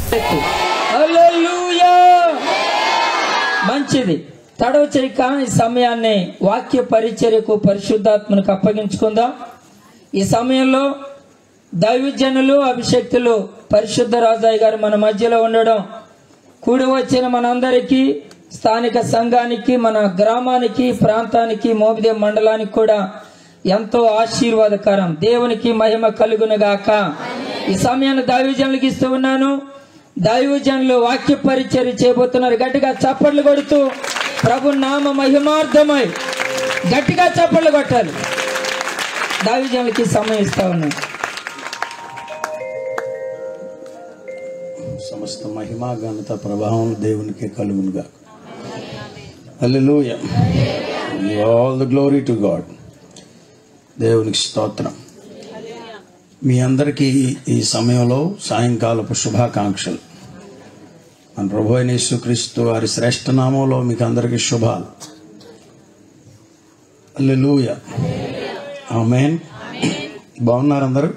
హల్లెలూయా. మంచిది. తడవ చేయక ఈ సమయాన్ని వాక్య పరిచర్యకు పరిశుద్ధాత్మకు అప్పగించుకుందాం. ఈ సమయంలో దైవజనులు అభిషక్తులు పరిశుద్ధ రాజయ్య గారు మన మధ్యలో ఉండడం కూడి వచ్చిన మనందరికీ, స్థానిక సంఘానికి, మన గ్రామానికి, ప్రాంతానికి, మోపిదేవి మండలానికి కూడా ఎంతో ఆశీర్వాదకరం. దేవునికి మహిమ కలుగునుగాక. ఈ సమయాన్ని దైవజనులకు ఇస్తూ ఉన్నాను. దైవజనులు వాక్య పరిచర్య చేయబోతున్నారు. గట్టిగా చప్పట్లు కొడుతూ ప్రభు నామ మహిమార్థమై గట్టిగా చప్పట్లు కొట్టాలి. దైవజనులకి సమయం ఇస్తా ఉన్నాను. సమస్త మహిమ ఘనత ప్రభావం దేవునికి కలుగునుగా. Hallelujah. All the glory to God. దేవునికి స్తోత్రం. మీ అందరికీ ఈ సమయంలో సాయంకాలపు శుభాకాంక్షలు. మన ప్రభు అయిన యేసుక్రీస్తు వారి శ్రేష్ఠ నామంలో మీకు అందరికీ శుభాలు. హల్లెలూయా. ఆమేన్. బాగున్నారు అందరూ?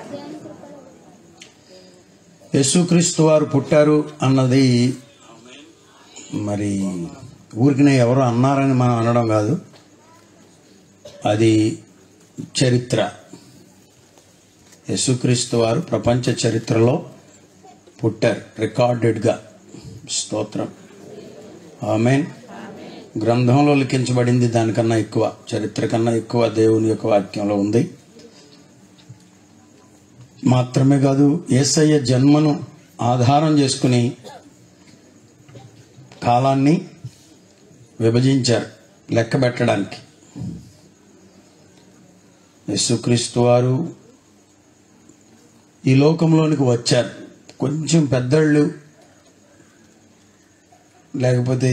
యేసుక్రీస్తు వారు పుట్టారు అన్నది మరి ఊరికినే ఎవరో అన్నారని మనం అనడం కాదు. అది చరిత్ర. యేసుక్రీస్తు వారు ప్రపంచ చరిత్రలో పుట్టారు, రికార్డెడ్గా. స్తోత్రం. ఆమేన్. గ్రంథంలో లిఖించబడింది దానికన్నా ఎక్కువ, చరిత్ర కన్నా ఎక్కువ దేవుని యొక్క వాక్యంలో ఉంది. మాత్రమే కాదు, యేసయ్య జన్మను ఆధారం చేసుకుని కాలాన్ని విభజించారు లెక్క పెట్టడానికి. యేసుక్రీస్తు వారు ఈ లోకంలోనికి వచ్చారు. కొంచెం పెద్దళ్ళు లేకపోతే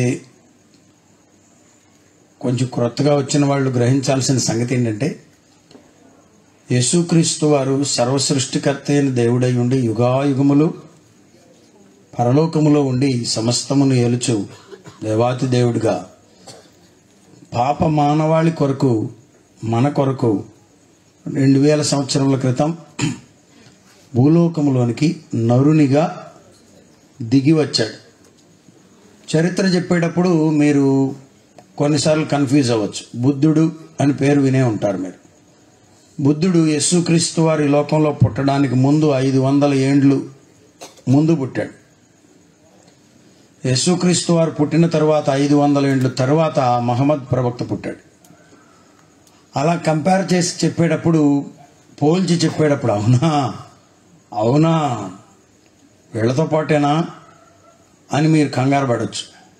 కొంచెం క్రొత్తగా వచ్చిన వాళ్ళు గ్రహించాల్సిన సంగతి ఏంటంటే, యేసుక్రీస్తు వారు సర్వసృష్టికర్త అయిన దేవుడై ఉండి యుగాయుగములు పరలోకములో ఉండి సమస్తమును ఏలుచు దేవాతి దేవుడిగా పాప మానవాళి కొరకు, మన కొరకు 2000 సంవత్సరముల క్రితం భూలోకములోనికి నరునిగా దిగి వచ్చాడు. చరిత్ర చెప్పేటప్పుడు మీరు కొన్నిసార్లు కన్ఫ్యూజ్ అవ్వచ్చు. బుద్ధుడు అని పేరు వినే ఉంటారు మీరు. బుద్ధుడు యేసుక్రీస్తు వారి లోకంలో పుట్టడానికి ముందు 500 ఏండ్లు ముందు పుట్టాడు. యేసుక్రీస్తు వారు పుట్టిన తర్వాత 500 ఏండ్ల తర్వాత మహమ్మద్ ప్రవక్త పుట్టాడు. అలా కంపేర్ చేసి చెప్పేటప్పుడు, పోల్చి చెప్పేటప్పుడు అవునా వీళ్లతో పాటేనా అని మీరు కంగారు పడవచ్చు.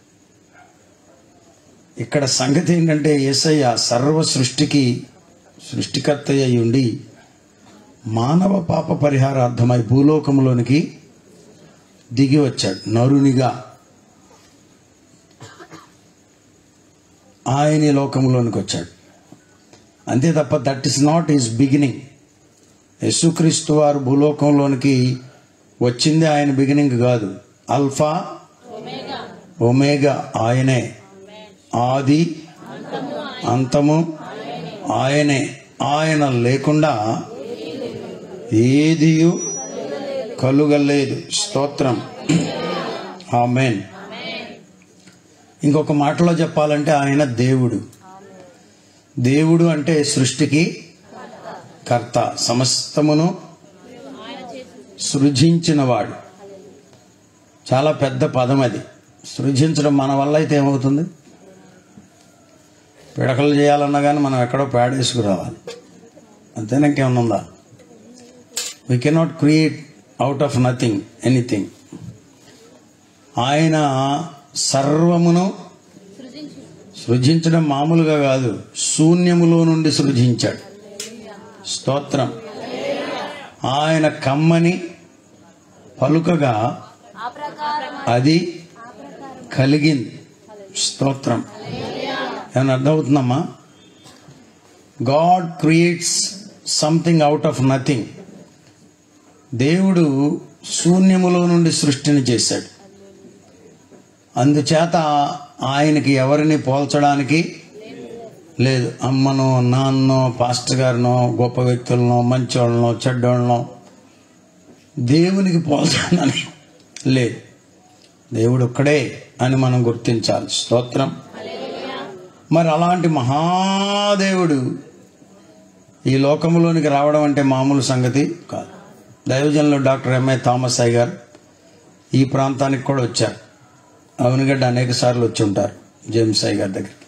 ఇక్కడ సంగతి ఏంటంటే, యేసయ్య సర్వ సృష్టికి సృష్టికర్త అయి ఉండి మానవ పాప పరిహారార్థమై భూలోకంలోనికి దిగి వచ్చాడు. నరునిగా ఆయన లోకంలోనికి వచ్చాడు. అంతే తప్ప that is not his beginning. యేసుక్రీస్తు వారు భూలోకంలోనికి వచ్చింది ఆయన బిగినింగ్ కాదు. అల్ఫా ఒమేగా ఆయనే, ఆది అంతము ఆయనే. ఆయన లేకుండా ఏదియు కలుగలేదు. స్తోత్రం. ఆమేన్. ఇంకొక మాటలో చెప్పాలంటే ఆయన దేవుడు. దేవుడు అంటే సృష్టికి కర్త, సమస్తమును సృజించినవాడు. చాలా పెద్ద పదం అది. సృజించడం మన వల్ల అయితే ఏమవుతుంది? పిడకలు చేయాలన్నా కానీ మనం ఎక్కడో పేడేసుకురావాలి, అంతేనా? ఇంకేమన్నా ఉందా? We cannot create out of nothing anything. ఆయన సర్వమును సృజించడం మామూలుగా కాదు, శూన్యములో నుండి సృజించాడు. స్తోత్రం. ఆయన కమ్మని పలుకగా అది కలిగింది. స్తోత్రం. ఏమన్నా అర్థమవుతుందమ్మా? God creates something out of nothing. దేవుడు శూన్యములో నుండి సృష్టిని చేశాడు. అందుచేత ఆయనకి ఎవరిని పోల్చడానికి లేదు. అమ్మనో, నాన్నో, పాస్టర్ గారినో, గొప్ప వ్యక్తులనో, మంచోళ్ళనో, చెడ్డోళ్ళనో దేవునికి పోల్చడానికి లేదు. దేవుడు ఒక్కడే అని మనం గుర్తించాలి. స్తోత్రం. మరి అలాంటి మహాదేవుడు ఈ లోకంలోనికి రావడం అంటే మామూలు సంగతి కాదు. దైవజనులు డాక్టర్ ఎంఏ థామస్ అయ్య గారు ఈ ప్రాంతానికి కూడా వచ్చారు. అవనిగడ్డ అనేక సార్లు వచ్చి ఉంటారు జేమ్స్ అయ్య గారి దగ్గరికి.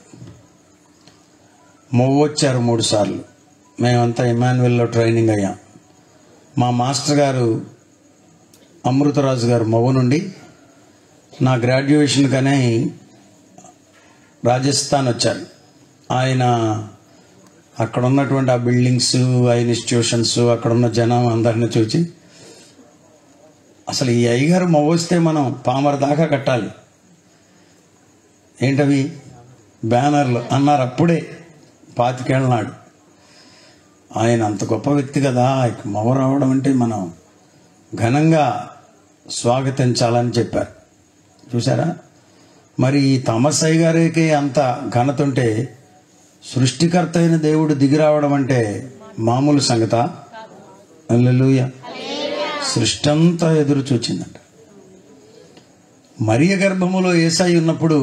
మొవ్వు వచ్చారు 3 సార్లు. మేమంతా ఇమాన్యువల్లో ట్రైనింగ్ అయ్యాం. మా మాస్టర్ గారు అమృతరాజు గారు మొవ్వు నుండి నా గ్రాడ్యుయేషన్కనే రాజస్థాన్ వచ్చారు. ఆయన అక్కడ ఉన్నటువంటి ఆ బిల్డింగ్స్, ఆ ఇన్స్టిట్యూషన్స్, అక్కడ ఉన్న జనం అందరిని చూసి అసలు ఈ అయ్యగారు మొవ్వొస్తే మనం పామర దాకా కట్టాలి, ఏంటవి బ్యానర్లు అన్నారు అప్పుడే 25 ఏళ్ల నాడు. ఆయన అంత గొప్ప వ్యక్తి కదా, మొవ్వ రావడం అంటే మనం ఘనంగా స్వాగతించాలని చెప్పారు. చూసారా? మరి ఈ థామస్ అయ్య గారికి అంత ఘనత ఉంటే సృష్టికర్త అయిన దేవుడు దిగిరావడం అంటే మామూలు సంగతా? హల్లెలూయా. సృష్టి అంతా ఎదురు చూచిందంట. మరియ గర్భములో యేసయ్య ఉన్నప్పుడు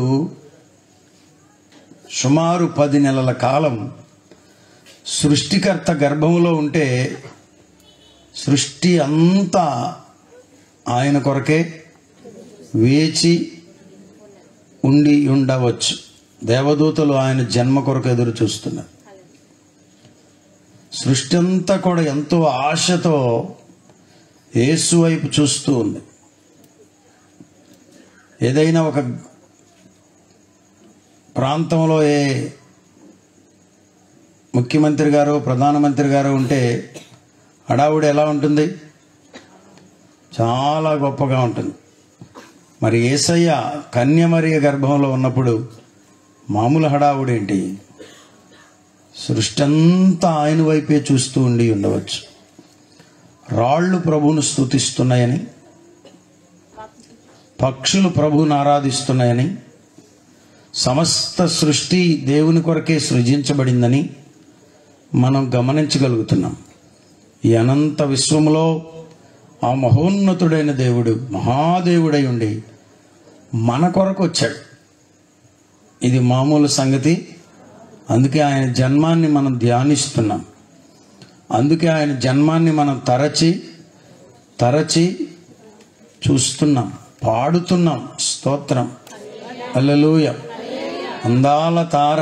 సుమారు 10 నెలల కాలం సృష్టికర్త గర్భములో ఉంటే సృష్టి అంతా ఆయన కొరకే వేచి ఉండి ఉండవచ్చు. దేవదూతలు ఆయన జన్మ కొరకు ఎదురు చూస్తున్నారు. సృష్టి అంతా కూడా ఎంతో ఆశతో యేసు వైపు చూస్తూ ఉంది. ఏదైనా ఒక ప్రాంతంలో ఏ ముఖ్యమంత్రి గారు, ప్రధానమంత్రి గారు ఉంటే హడావుడి ఎలా ఉంటుంది? చాలా గొప్పగా ఉంటుంది. మరి యేసయ్య కన్యమరియ గర్భంలో ఉన్నప్పుడు మామూలు హడావుడి ఏంటి? సృష్టి అంతా ఆయన వైపే చూస్తూ ఉండి ఉండవచ్చు. రాళ్ళు ప్రభువును స్తుతిస్తున్నాయని, పక్షులు ప్రభువును ఆరాధిస్తున్నాయని, సమస్త సృష్టి దేవుని కొరకే సృజించబడిందని మనం గమనించగలుగుతున్నాం. ఈ అనంత విశ్వములో ఆ మహోన్నతుడైన దేవుడు మహాదేవుడై ఉండి మన కొరకు వచ్చాడు. ఇది మామూలు సంగతి. అందుకే ఆయన జన్మాన్ని మనం ధ్యానిస్తున్నాం. అందుకే ఆయన జన్మాన్ని మనం తరచి చూస్తున్నాం, పాడుతున్నాం. స్తోత్రం. హల్లెలూయా. అందాల తార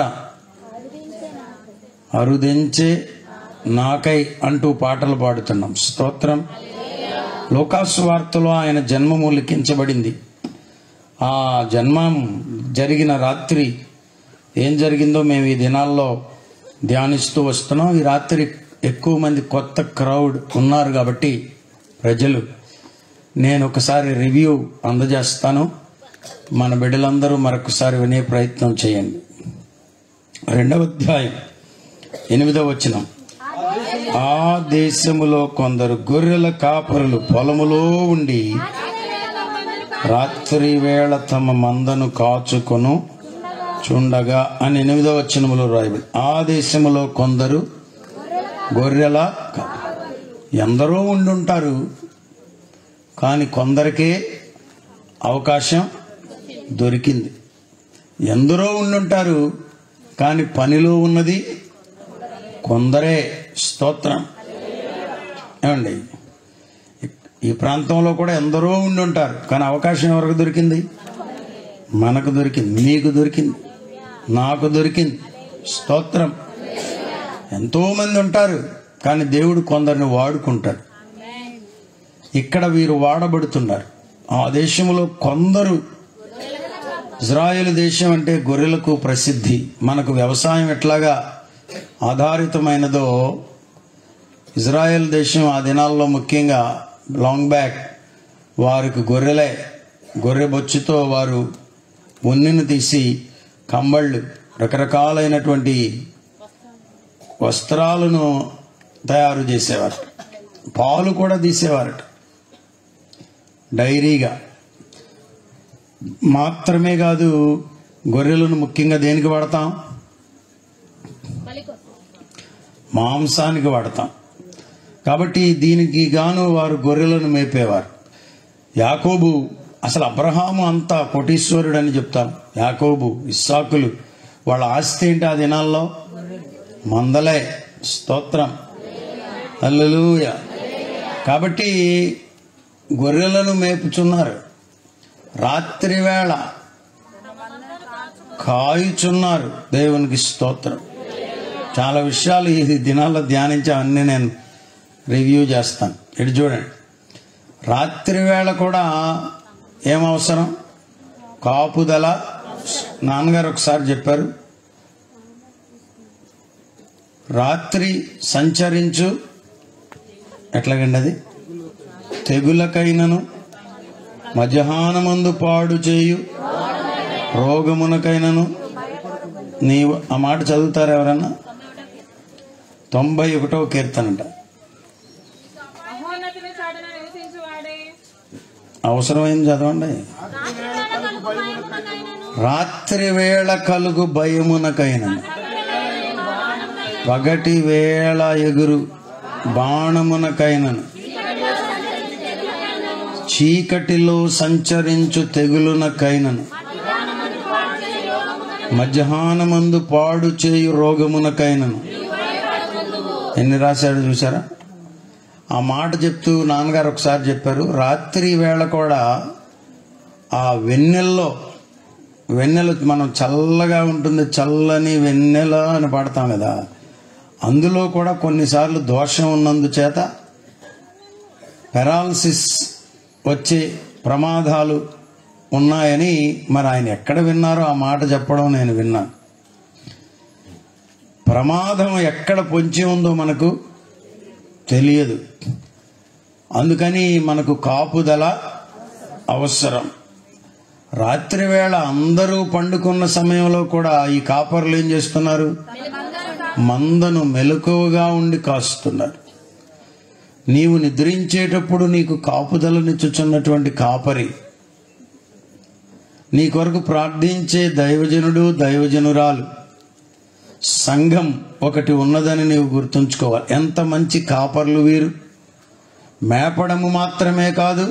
అరుదించే నాకై అంటూ పాటలు పాడుతున్నాం. స్తోత్రం. లోకాసు వార్తలో ఆయన జన్మము లిఖించబడింది. ఆ జన్మం జరిగిన రాత్రి ఏం జరిగిందో మేము ఈ దినాల్లో ధ్యానిస్తూ వస్తున్నాం. ఈ రాత్రి ఎక్కువ మంది కొత్త క్రౌడ్ ఉన్నారు కాబట్టి ప్రజలు, నేను ఒకసారి రివ్యూ అందజేస్తాను. మన బిడ్డలందరూ మరొకసారి వినే ప్రయత్నం చేయండి. 2వ అధ్యాయం 8వ వచనం. ఆ దేశములో కొందరు గొర్రెల కాపరులు పొలములో ఉండి రాత్రి వేళ తమ మందను కాచుకొను చుండగా అని 8వ వచనములో రాయబడి. ఆ దేశములో కొందరు గొర్రెల ఎందరో ఉండుంటారు, కానీ కొందరికే అవకాశం దొరికింది. ఎందరో ఉండుంటారు, కానీ పనిలో ఉన్నది కొందరే. స్తోత్రం. ఏమండి, ఈ ప్రాంతంలో కూడా ఎందరో ఉండుంటారు, కానీ అవకాశం ఎవరికి దొరికింది? మనకు దొరికింది, నీకు దొరికింది, నాకు దొరికింది. స్తోత్రం. ఎంతో మంది ఉంటారు, కానీ దేవుడు కొందరిని వాడుకుంటాడు. ఇక్కడ వీరు వాడబడుతున్నారు. ఆ దేశంలో కొందరు, ఇజ్రాయేల్ దేశం అంటే గొర్రెలకు ప్రసిద్ధి. మనకు వ్యవసాయం ఎట్లాగా ఆధారితమైనదో ఇజ్రాయెల్ దేశం ఆ దినాల్లో ముఖ్యంగా లాంగ్ బ్యాక్ వారికి గొర్రెలే. గొర్రె బొచ్చుతో వారు ఉన్నిని తీసి కంబళ్ళు, రకరకాలైనటువంటి వస్త్రాలను తయారు చేసేవారు. పాలు కూడా తీసేవారట డైరీగా. మాత్రమే కాదు, గొర్రెలను ముఖ్యంగా దేనికి వాడతాం? మాంసానికి వాడతాం. కాబట్టి దీనికి గాను వారు గొర్రెలను మేపేవారు. యాకోబు అసలు అబ్రహాము అంతా కోటీశ్వరుడు అని చెప్తాం. యాకోబు, ఇస్సాకులు, వాళ్ళ ఆస్తి ఏంటి ఆ దినాల్లో? మందలే. స్తోత్రం, హల్లెలూయా. కాబట్టి గొర్రెలను మేపుచున్నారు, రాత్రి వేళ కాయుచున్నారు. దేవునికి స్తోత్రం. చాలా విషయాలు ఈ దినాల్లో ధ్యానించి అవన్నీ నేను రివ్యూ చేస్తాను. ఇటు చూడండి, రాత్రి వేళ కూడా ఏమవసరం? కాపుదల. నాన్నగారు ఒకసారి చెప్పారు, రాత్రి సంచరించు ఎట్లాగండి అది, తెగులకైనను మధ్యాహ్నమందు పాడు చేయు రోగమునకైనను నీవు. ఆ మాట చదువుతారు ఎవరన్నా? 91వ కీర్తనంట. అవసరమైంది చదవండి. రాత్రి వేళ కలుగు భయమునకైనను పగటి వేళ ఎగురు బాణమునకైనను చీకటిలో సంచరించు తెగులునకైనను మధ్యాహ్నమందు పాడు చేయు రోగమునకైనను. ఎన్ని రాశాడు చూసారా? ఆ మాట చెప్తూ నాన్నగారు ఒకసారి చెప్పారు, రాత్రి వేళ కూడా ఆ వెన్నెల్లో, వెన్నెల మనం చల్లగా ఉంటుంది, చల్లని వెన్నెల అని పాడతాం కదా, అందులో కూడా కొన్నిసార్లు దోషం ఉన్నందుచేత పెరాలసిస్ వచ్చే ప్రమాదాలు ఉన్నాయని మరి ఆయన ఎక్కడ విన్నారో ఆ మాట చెప్పడం నేను విన్నాను. ప్రమాదం ఎక్కడ పొంచి ఉందో మనకు తెలియదు. అందుకని మనకు కాపుదల అవసరం. రాత్రి వేళ అందరూ పండుకున్న సమయంలో కూడా ఈ కాపర్లు ఏం చేస్తున్నారు? మందను మెలకువగా ఉండి కాస్తున్నారు. నీవు నిద్రించేటప్పుడు నీకు కాపుదలనిచ్చుచున్నటువంటి కాపరి, నీ కొరకు ప్రార్థించే దైవజనుడు, దైవజనురాలు, సంఘం ఒకటి ఉన్నదని నీవు గుర్తుంచుకోవాలి. ఎంత మంచి కాపర్లు వీరు! మేపడము మాత్రమే కాదు,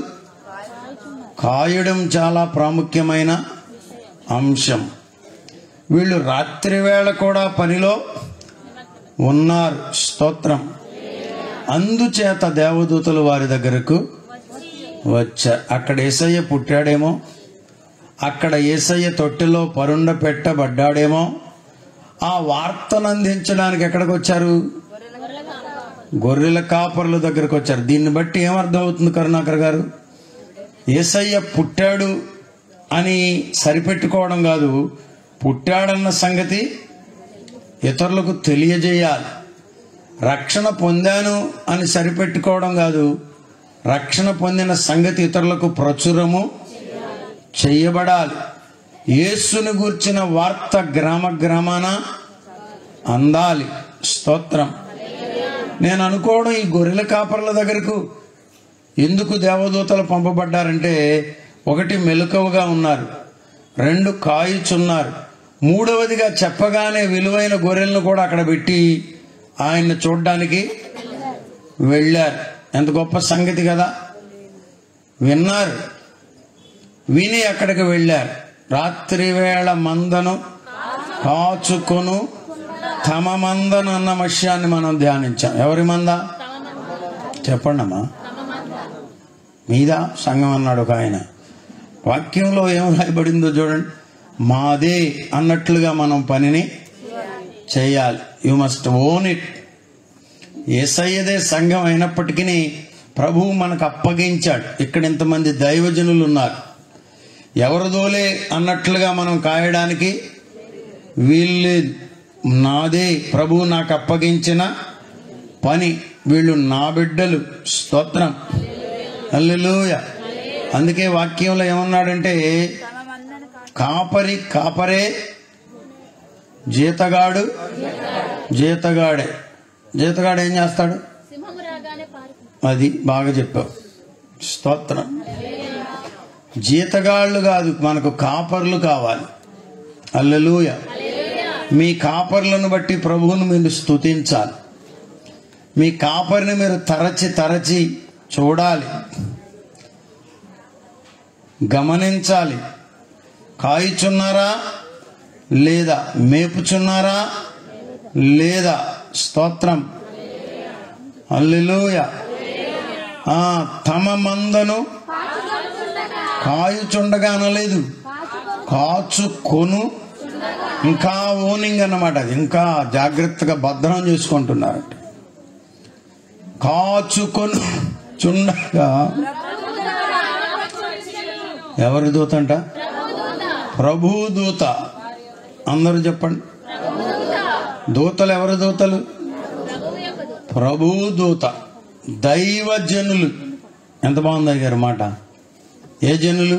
కాయడం చాలా ప్రాముఖ్యమైన అంశం. వీళ్ళు రాత్రి వేళ కూడా పనిలో ఉన్నారు. స్తోత్రం. అందుచేత దేవదూతలు వారి దగ్గరకు వచ్చారు. అక్కడ యేసయ్య పుట్టాడేమో, అక్కడ యేసయ్య తొట్టెలో పరుండ పెట్టబడ్డాడేమో, ఆ వార్తను అందించడానికి ఎక్కడికి వచ్చారు? గొర్రెల కాపర్ల దగ్గరకు వచ్చారు. దీన్ని బట్టి ఏమర్థం అవుతుంది కరుణాకర్ గారు? యేసయ్య పుట్టాడు అని సరిపెట్టుకోవడం కాదు, పుట్టాడన్న సంగతి ఇతరులకు తెలియజేయాలి. రక్షణ పొందాను అని సరిపెట్టుకోవడం కాదు, రక్షణ పొందిన సంగతి ఇతరులకు ప్రచురము చెయ్యబడాలి. యేసుని గూర్చిన వార్త గ్రామ గ్రామాన అందాలి. స్తోత్రం. నేను అనుకోవడం, ఈ గొర్రెల కాపర్ల దగ్గరకు ఎందుకు దేవదూతలు పంపబడ్డారంటే, ఒకటి మెలకువగా ఉన్నారు, రెండు కాయుచున్నారు, మూడవదిగా చెప్పగానే విలువైన గొర్రెలను కూడా అక్కడ పెట్టి ఆయన్ని చూడ్డానికి వెళ్ళారు. ఎంత గొప్ప సంగతి కదా! విన్నారు, విని అక్కడికి వెళ్ళారు. రాత్రి వేళ మందను కాచుకొను తమ మందను అన్న విషయాన్ని మనం ధ్యానించాం. ఎవరి మంద చెప్పండి అమ్మా? మీద సంఘం అన్నాడు ఒక ఆయన. వాక్యంలో ఏం రాయబడిందో చూడండి. మాదే అన్నట్లుగా మనం పనిని చేయాలి. You must own it. యేసయ్యదే సంఘం అయినప్పటికీ ప్రభువు మనకు అప్పగించాడు. ఇక్కడ ఇంతమంది దైవజనులు ఉన్నారు. ఎవరిదోలే అన్నట్లుగా మనం కాయడానికి వీల్లేదు. నాదే, ప్రభువు నాకు అప్పగించిన పని. వీళ్ళు నా బిడ్డలు. స్తోత్రం, హల్లెలూయా. అందుకే వాక్యంలో ఏమన్నాడంటే, కాపరి కాపరే, జీతగాడు జీతగాడే. జీతగాడు ఏం చేస్తాడు? అది బాగా చెప్పావు. స్తోత్రం. జీతగాళ్ళు కాదు, మనకు కాపర్లు కావాలి. హల్లెలూయా. మీ కాపర్లను బట్టి ప్రభువును మీరు స్తుతించాలి. మీ కాపరిని మీరు తరచి తరచి చూడాలి. గమనించాలి. కాయుచున్నారా లేదా? మేపుచున్నారా లేదా? స్తోత్రం, హల్లెలూయా. తమ మందను కాయుచుండగా అనలేదు, కాచుకొను. ఇంకా ఓనింగ్ అన్నమాట. అది ఇంకా జాగ్రత్తగా భద్రం చేసుకుంటున్నారట. కాచుకొను చుండగా. ఎవరి దూత అంట? ప్రభు దూత. అందరూ చెప్పండి. దూతలు ఎవరి దూతలు? ప్రభు దూత. దైవజనులు. ఎంత బాగుంది గారు మాట. ఏ జనులు?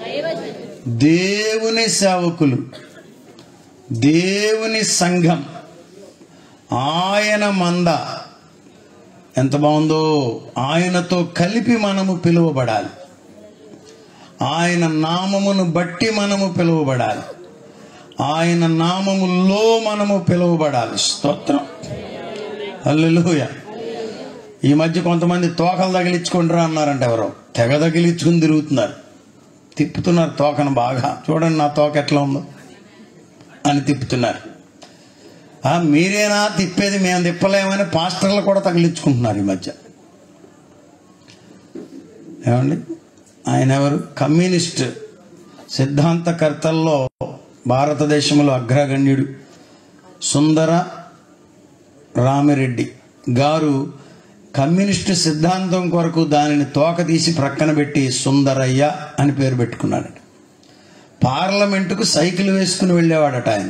దేవుని సేవకులు, దేవుని సంఘం, ఆయన మంద. ఎంత బాగుందో. ఆయనతో కలిపి మనము పిలువబడాలి. ఆయన నామమును బట్టి మనము పిలువబడాలి. ఆయన నామములో మనము పిలువబడాలి. స్తోత్రం, హల్లెలూయా. ఈ మధ్య కొంతమంది తోకలు తగిలించుకుంటారా అన్నారంట. ఎవరో తెగ తగిలించుకుని తిరుగుతున్నారు, తిప్పుతున్నారు తోకను బాగా. చూడండి నా తోక ఎట్లా ఉందో అని తిప్పుతున్నారు. మీరేనా తిప్పేది? మేము తిప్పలేమని పాస్టర్లు కూడా తగిలించుకుంటున్నారు ఈ మధ్య. ఏమండి? ఆయన ఎవరు? కమ్యూనిస్ట్ సిద్ధాంతకర్తల్లో భారతదేశంలో అగ్రగణ్యుడు సుందర రామిరెడ్డి గారు కమ్యూనిస్టు సిద్ధాంతం కొరకు దానిని తోక తీసి ప్రక్కన పెట్టి సుందరయ్య అని పేరు పెట్టుకున్నాడట. పార్లమెంటుకు సైకిల్ వేసుకుని వెళ్ళేవాడట ఆయన.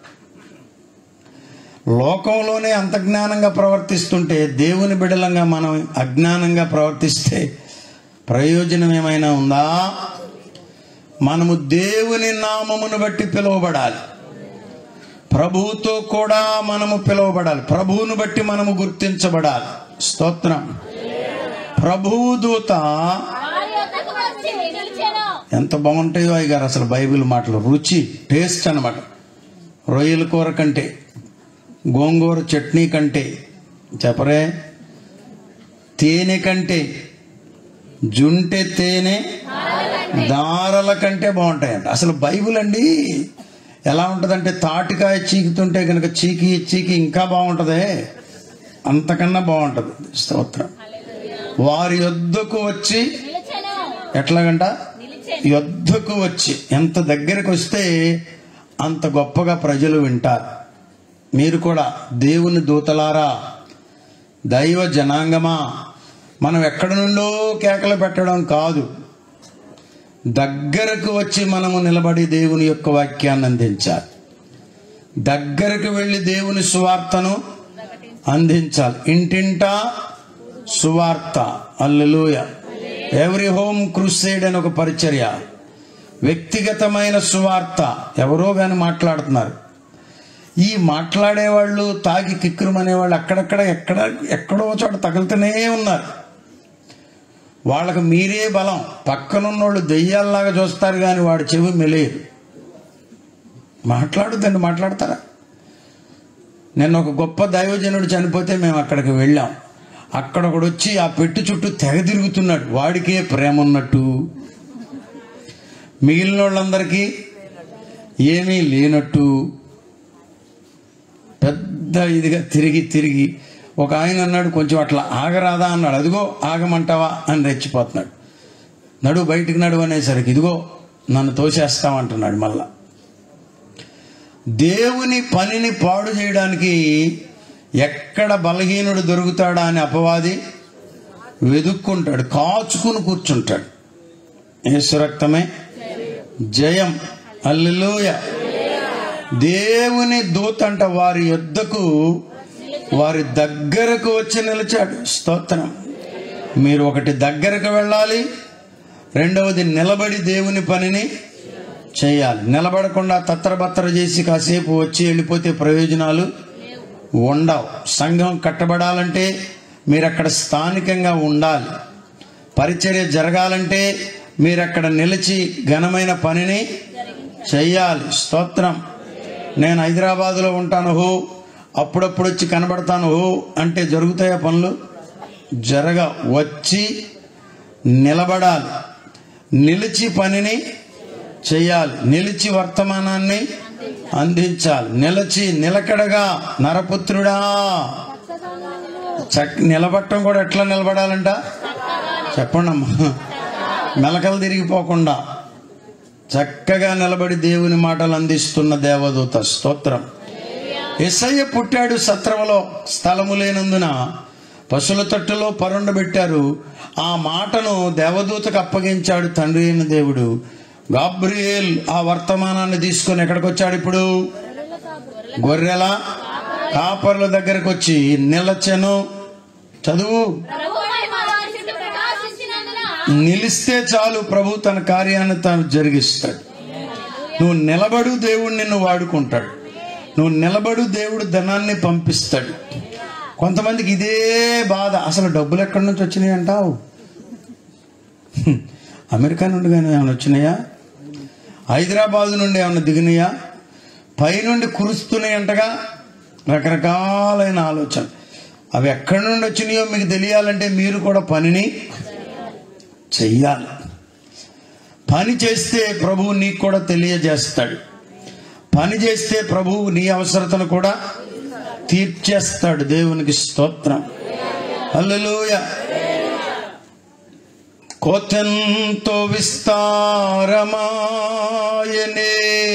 లోకంలోనే అంత జ్ఞానంగా ప్రవర్తిస్తుంటే దేవుని బిడలంగా మనం అజ్ఞానంగా ప్రవర్తిస్తే ప్రయోజనం ఏమైనా ఉందా? మనము దేవుని నామమును బట్టి పిలువబడాలి. ప్రభువుతో కూడా మనము పిలువబడాలి. ప్రభువును బట్టి మనము గుర్తించబడాలి. స్తోత్రం. ప్రభువు దూత. ఎంత బాగుంటాయో అయ్యగారు అసలు బైబిల్ మాటలు. రుచి, టేస్ట్ అన్నమాట. రొయ్యల కూర కంటే, గోంగూర చట్నీ కంటే, చెప్పరే, తేనె కంటే, జుంటె తేనె దారల కంటే బాగుంటాయంట. అసలు బైబిల్ అండి ఎలా ఉంటుందంటే, తాటికాయ చీకుతుంటే కనుక చీకి ఇంకా బాగుంటుంది, అంతకన్నా బాగుంటుంది. స్తోత్రం. వారి యొద్దకు వచ్చి, ఎట్లాగంట? యొద్దకు వచ్చి. ఎంత దగ్గరకు వస్తే అంత గొప్పగా ప్రజలు వింటారు. మీరు కూడా దేవుని దూతలారా, దైవ జనాంగమా, మనం ఎక్కడి నుండో కేకలు పెట్టడం కాదు, దగ్గరకు వచ్చి మనము నిలబడి దేవుని యొక్క వాక్యాన్ని అందించాలి. దగ్గరకు వెళ్ళి దేవుని సువార్తను అందించాలి. ఇంటింటా సువార్త. హల్లెలూయా. ఎవ్రీ హోమ్ క్రూసేడ్ అని ఒక పరిచర్య. వ్యక్తిగతమైన సువార్త. ఎవరో కానీ మాట్లాడుతున్నారు. ఈ మాట్లాడేవాళ్ళు, తాగి కిక్కురుమనేవాళ్ళు అక్కడక్కడ ఎక్కడో చోట తగులుతూనే ఉన్నారు. వాళ్ళకు మీరే బలం. పక్కనున్నోళ్ళు దెయ్యాల్లాగా చూస్తారు కానీ వాడి చెవి మెలేరు. మాట్లాడుద్దండి, మాట్లాడతారా? నిన్న ఒక గొప్ప దైవజనుడు చనిపోతే మేము అక్కడికి వెళ్ళాం. అక్కడ ఒకడు వచ్చి ఆ పెట్టు చుట్టూ తెగ తిరుగుతున్నాడు. వాడికే ప్రేమ ఉన్నట్టు, మిగిలిన వాళ్ళందరికీ ఏమీ లేనట్టు పెద్ద ఇదిగా తిరిగి ఒక ఆయన అన్నాడు, కొంచెం అట్లా ఆగరాదా అన్నాడు. అదిగో ఆగమంటావా అని రెచ్చిపోతున్నాడు. నడు బయటికి నడు అనేసరికి ఇదిగో నన్ను తోసేస్తామంటున్నాడు. మళ్ళా దేవుని పనిని పాడు చేయడానికి ఎక్కడ బలహీనుడు దొరుకుతాడా అని అపవాది వెదుక్కుంటాడు, కాచుకుని కూర్చుంటాడు. యేసు రక్తమే జయం. హల్లెలూయా. దేవుని దూత అంట వారి యొద్దకు, వారి దగ్గరకు వచ్చి నిలిచాడు. స్తోత్రం. మీరు ఒకటి దగ్గరకు వెళ్ళాలి, రెండవది నిలబడి దేవుని పనిని చేయాలి. నిలబడకుండా తత్తరబత్తర చేసి కాసేపు వచ్చి వెళ్ళిపోతే ప్రయోజనాలు ఉండవు. సంఘం కట్టబడాలంటే మీరు అక్కడ స్థానికంగా ఉండాలి. పరిచర్య జరగాలంటే మీరు అక్కడ నిలిచి ఘనమైన పనిని చెయ్యాలి. స్తోత్రం. నేను హైదరాబాదులో ఉంటాను, హో అప్పుడప్పుడు వచ్చి కనబడతాను, హో అంటే జరుగుతాయా పనులు? వచ్చి నిలబడాలి. నిలిచి పనిని చేయాలి, నిలిచి వర్తమానాన్ని అందించాలి, నిలకడగా నరపుత్రుడా. నిలబట్టం కూడా ఎట్లా నిలబడాలంట చెప్పండి అమ్మా. మెలకలు తిరిగిపోకుండా చక్కగా నిలబడి దేవుని మాటలు అందిస్తున్న దేవదూత. స్తోత్రం. యేసయ్య పుట్టాడు సత్రములో, స్థలము లేనందున పశువుల తట్టులో పరుండబెట్టారు. ఆ మాటను దేవదూతకు అప్పగించాడు తండ్రి అయిన దేవుడు. గాబ్రియేల్ ఆ వర్తమానాన్ని తీసుకొని ఎక్కడికి వచ్చాడు? ఇప్పుడు గొర్రెల కాపర్ల దగ్గరకు వచ్చి నిలచెను. చదువు. నిలిస్తే చాలు, ప్రభు తన కార్యాన్ని తాను జరిగిస్తాడు. నువ్వు నిలబడు, దేవుడు నిన్ను వాడుకుంటాడు. నువ్వు నిలబడు, దేవుడు ధనాన్ని పంపిస్తాడు. కొంతమందికి ఇదే బాధ, అసలు డబ్బులు ఎక్కడి నుంచి వచ్చినాయి అంటావు? అమెరికా నుండి కానీ ఏమైనా వచ్చినాయా? హైదరాబాద్ నుండి ఏమైనా దిగినాయా? పైనుండి కురుస్తున్నాయి అంటగా రకరకాలైన ఆలోచన. అవి ఎక్కడి నుండి వచ్చినాయో మీకు తెలియాలంటే మీరు కూడా పనిని చెయ్యాలి. పని చేస్తే ప్రభువు నీకు కూడా తెలియజేస్తాడు. పని చేస్తే ప్రభువు నీ అవసరతను కూడా తీర్చేస్తాడు. దేవునికి స్తోత్రం. హల్లెలూయా. కోతెంతో విస్తారమాయనే,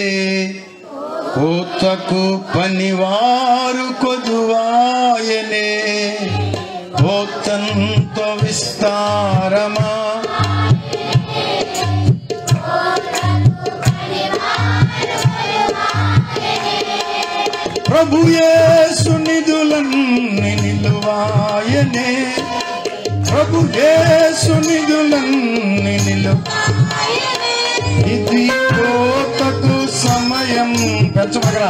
కోతకు పనివారు కొదువాయనే. కోతెంతో విస్తారమా, ప్రభు యేసు నిధులన్నీ నిలువాయనే. ప్రభు యేసు నిధులన్నీ నిలువాయనే. ఇది కోతకు సమయం. పెంచమగరా.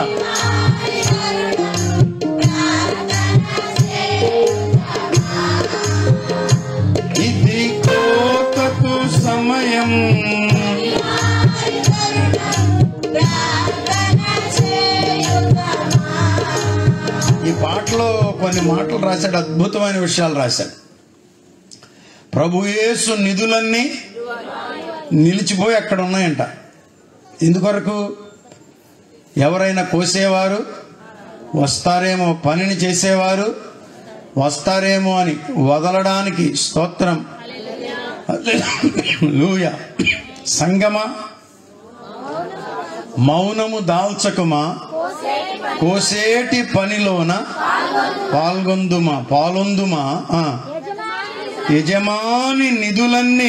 ఇది కోతకు సమయం. ఈ పాటలో కొన్ని మాటలు రాశాడు, అద్భుతమైన విషయాలు రాశాడు. ప్రభు యేసు నిధులన్నీ నిలిచిపోయి అక్కడ ఉన్నాయంట. ఎందుకొరకు? ఎవరైనా కోసేవారు వస్తారేమో, పనిని చేసేవారు వస్తారేమో అని వదలడానికి. స్తోత్రం. హల్లెలూయా. సంగమా, మౌనము దాల్చకుమా, కోసేటి పనిలోన పాల్గొందుమా. యజమాని నిధులన్నీ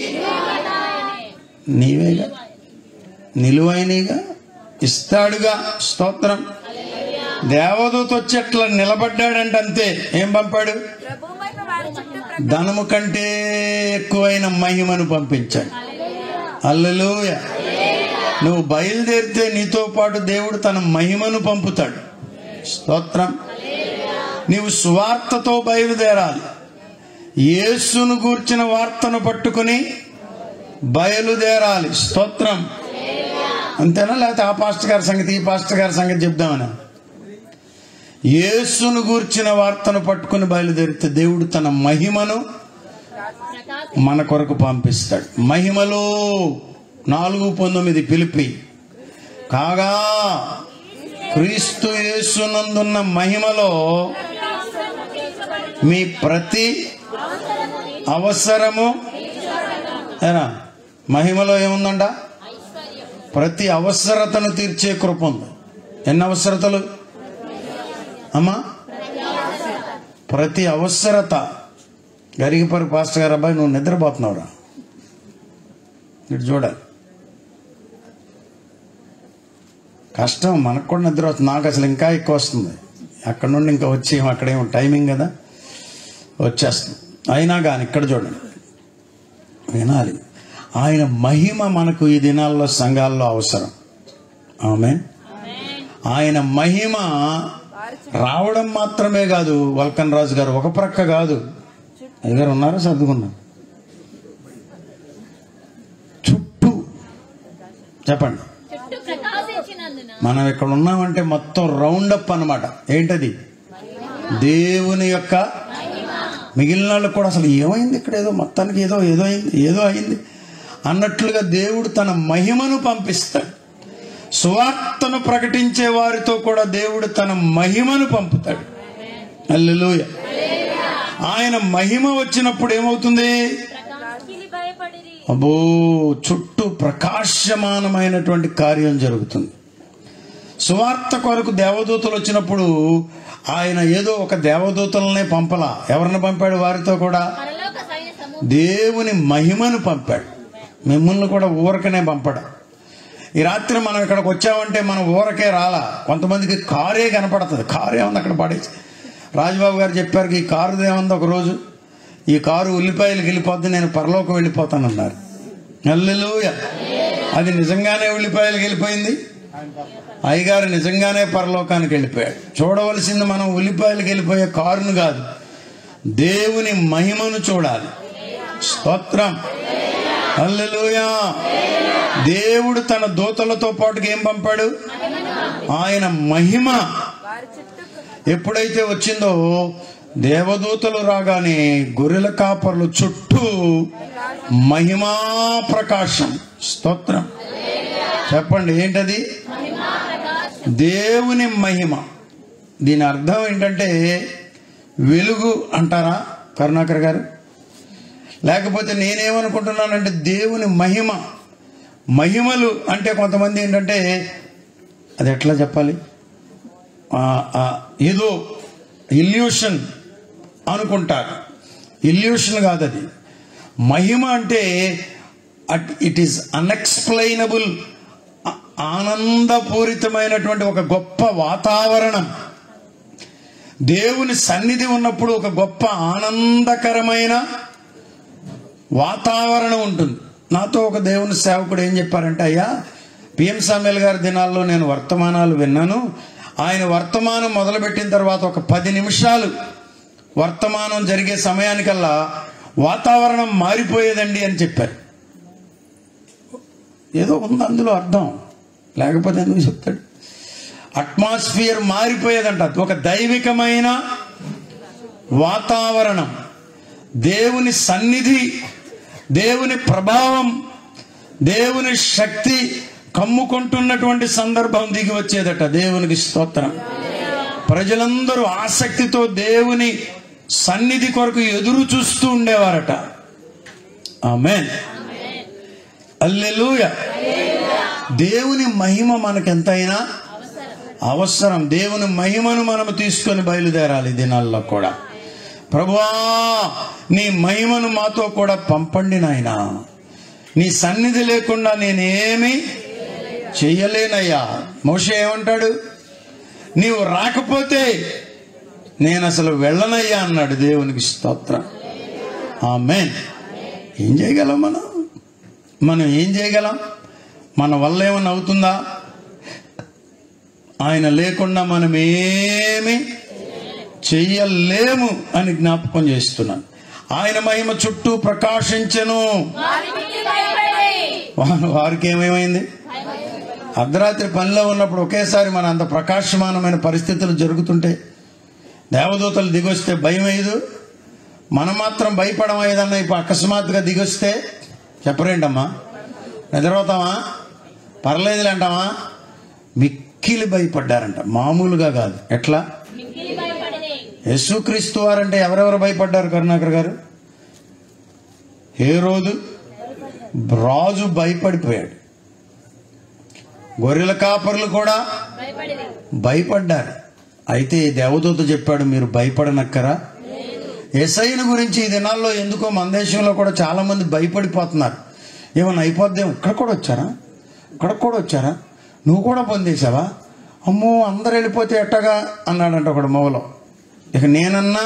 నీవేగా, నిలువైనగా ఇస్తాడుగా. స్తోత్రం. దేవదూత వచ్చి అట్లా నిలబడ్డాడంటే అంతే. ఏం పంపాడు? ధనము కంటే ఎక్కువైన మహిమను పంపించాడు. హల్లెలూయా. నువ్వు బయలుదేరితే నీతో పాటు దేవుడు తన మహిమను పంపుతాడు. స్తోత్రం. నీవు సువార్తతో బయలుదేరాలి. యేసును గూర్చిన వార్తను పట్టుకుని బయలుదేరాలి. స్తోత్రం. అంతేనా? లేకపోతే ఆ పాస్టర్ గారి సంగతి ఈ పాస్టర్ గారి సంగతి చెప్దామని? యేసును గూర్చిన వార్తను పట్టుకుని బయలుదేరితే దేవుడు తన మహిమను మన కొరకు పంపిస్తాడు. మహిమలో 4:19 పిలిపి కాగా క్రీస్తు యేసునందున్న మహిమలో మీ ప్రతి అవసరము. మహిమలో ఏముందంట? ప్రతి అవసరతను తీర్చే కృప ఉంది. ఎన్ని అవసరతలు అమ్మా? ప్రతి అవసరత. గరిగిపరి పాస్టర్ గారు, అబ్బాయి నువ్వు నిద్రపోతున్నావురా, ఇటు చూడాలి. కష్టం, మనకు కూడా నిద్ర వస్తుంది. నాకు అసలు ఇంకా ఎక్కువ వస్తుంది. అక్కడ నుండి ఇంకా వచ్చి అక్కడేమో టైమింగ్ కదా వచ్చేస్తుంది. అయినా కానీ ఇక్కడ చూడండి, వినాలి. ఆయన మహిమ మనకు ఈ దినాల్లో సంఘాల్లో అవసరం. ఆమేన్. ఆయన మహిమ రావడం మాత్రమే కాదు. వల్కన్ రాజు గారు ఒక ప్రక్క కాదు, అయ్యగారు ఉన్నారా? సర్దుకున్నారు. చుట్టూ చెప్పండి. మనం ఇక్కడ ఉన్నామంటే మొత్తం రౌండప్ అన్నమాట. ఏంటది? దేవుని యొక్క. మిగిలిన వాళ్ళు కూడా అసలు ఏమైంది ఇక్కడ, ఏదో మొత్తానికి ఏదో అయింది. అన్నట్లుగా దేవుడు తన మహిమను పంపిస్తాడు. సువార్తను ప్రకటించే వారితో కూడా దేవుడు తన మహిమను పంపుతాడు. హల్లెలూయా. ఆయన మహిమ వచ్చినప్పుడు ఏమవుతుంది? అబ్బో, చుట్టూ ప్రకాశమానమైనటువంటి కార్యం జరుగుతుంది. సువార్త కొరకు దేవదూతలు వచ్చినప్పుడు ఆయన ఏదో ఒక దేవదూతలనే పంపలా. ఎవరిని పంపాడు? వారితో కూడా దేవుని మహిమను పంపాడు. మిమ్మల్ని కూడా ఊరకనే పంపడా. ఈ రాత్రి మనం ఇక్కడికి వచ్చామంటే మనం ఊరకే రాలా. కొంతమందికి కారే కనపడుతుంది. కారు ఏముంది అక్కడ పడేసి. రాజబాబు గారు చెప్పారు, ఈ కారు ఏముంది, ఒక రోజు ఈ కారు ఉల్లిపాయలకు వెళ్ళిపోద్ది, నేను పరలోకం వెళ్ళిపోతానన్నారు. హల్లెలూయా. అది నిజంగానే ఉల్లిపాయలకు వెళ్ళిపోయింది. అయ్యగారు నిజంగానే పరలోకానికి వెళ్ళిపోయాడు. చూడవలసింది మనం ఉల్లిపాయలకు వెళ్ళిపోయే కారును కాదు, దేవుని మహిమను చూడాలి. స్తోత్రం. హల్లెలూయా. దేవుడు తన దూతలతో పాటుగా ఏం పంపాడు? ఆయన మహిమ ఎప్పుడైతే వచ్చిందో, దేవదూతలు రాగానే గొర్రెల కాపర్లు చుట్టూ మహిమా ప్రకాశం. స్తోత్రం. చెప్పండి, ఏంటది? దేవుని మహిమ. దీని అర్థం ఏంటంటే వెలుగు అంటారా కరుణాకర్ గారు? లేకపోతే నేనేమనుకుంటున్నానంటే దేవుని మహిమ. మహిమలు అంటే కొంతమంది ఏంటంటే అది ఎట్లా చెప్పాలి, ఏదో ఇల్యూషన్ అనుకుంటారు. ఇల్యూషన్ కాదు అది. మహిమ అంటే ఇట్ ఈస్ అన్ఎక్స్ప్లెయినబుల్, ఆనందపూరితమైనటువంటి ఒక గొప్ప వాతావరణం. దేవుని సన్నిధి ఉన్నప్పుడు ఒక గొప్ప ఆనందకరమైన వాతావరణం ఉంటుంది. నాతో ఒక దేవుని సేవకుడు ఏం చెప్పారంటే, అయ్యా, పిఎం సామ్యుల్ గారి దినాల్లో నేను వర్తమానాలు విన్నాను. ఆయన వర్తమానం మొదలుపెట్టిన తర్వాత ఒక 10 నిమిషాలు వర్తమానం జరిగే సమయానికల్లా వాతావరణం మారిపోయేదండి అని చెప్పారు. ఏదో ఉంది అందులో అర్థం, లేకపోతే ఎందుకు చెప్తాడు? అట్మాస్ఫియర్ మారిపోయేదంట. ఒక దైవికమైన వాతావరణం, దేవుని సన్నిధి, దేవుని ప్రభావం, దేవుని శక్తి కమ్ముకుంటున్నటువంటి సందర్భం దిగి వచ్చేదట. దేవునికి స్తోత్రం. ప్రజలందరూ ఆసక్తితో దేవుని సన్నిధి కొరకు ఎదురు చూస్తూ ఉండేవారట. ఆమేన్. హల్లెలూయా. దేవుని మహిమ మనకెంతైనా అవసరం. దేవుని మహిమను మనము తీసుకొని బయలుదేరాలి దినాల్లో కూడా. ప్రభువా, నీ మహిమను మాతో కూడా పంపండి నాయనా. నీ సన్నిధి లేకుండా నేనేమి చెయ్యలేనయ్యా. మోషే ఏమంటాడు? నీవు రాకపోతే నేను అసలు వెళ్ళనయ్యా అన్నాడు. దేవునికి స్తోత్రం. ఆమేన్. ఏం చేయగలం మనం ఏం చేయగలం? మన వల్ల ఏమన్నా అవుతుందా? ఆయన లేకుండా మనం ఏమి చెయ్యలేము అని జ్ఞాపకం చేస్తున్నాను. ఆయన మహిమ చుట్టూ ప్రకాశించెను. వారికి ఏమేమైంది? అర్ధరాత్రి పనిలో ఉన్నప్పుడు ఒకేసారి మన అంత ప్రకాశమానమైన పరిస్థితులు జరుగుతుంటే దేవదూతలు దిగొస్తే భయం అయ్యదు. మనం మాత్రం భయపడమా? ఏదన్నా ఇప్పుడు అకస్మాత్తుగా దిగొస్తే చెప్పరేంటమ్మా? నిద్రపోతామా? పర్లేదులే అంటామా? మిక్కిలి భయపడ్డారంట, మామూలుగా కాదు. ఎట్లా? యేసుక్రీస్తు వారంటే ఎవరెవరు భయపడ్డారు కరుణాకర్ గారు? హేరోదు రాజు భయపడిపోయాడు. గొర్రెల కాపర్లు కూడా భయపడ్డారు. అయితే దేవదూత చెప్పాడు, మీరు భయపడనక్కరా. యేసయ్యను గురించి ఈ దినాల్లో ఎందుకో మన దేశంలో కూడా చాలా మంది భయపడిపోతున్నారు. ఏమన్నా అయిపోద్దేమో. ఇక్కడ కూడా వచ్చారా, నువ్వు కూడా పొందేశావా? అమ్మో, అందరు వెళ్ళిపోతే ఎట్టగా అన్నాడంట ఒకడు మొగలో. ఇక నేనన్నా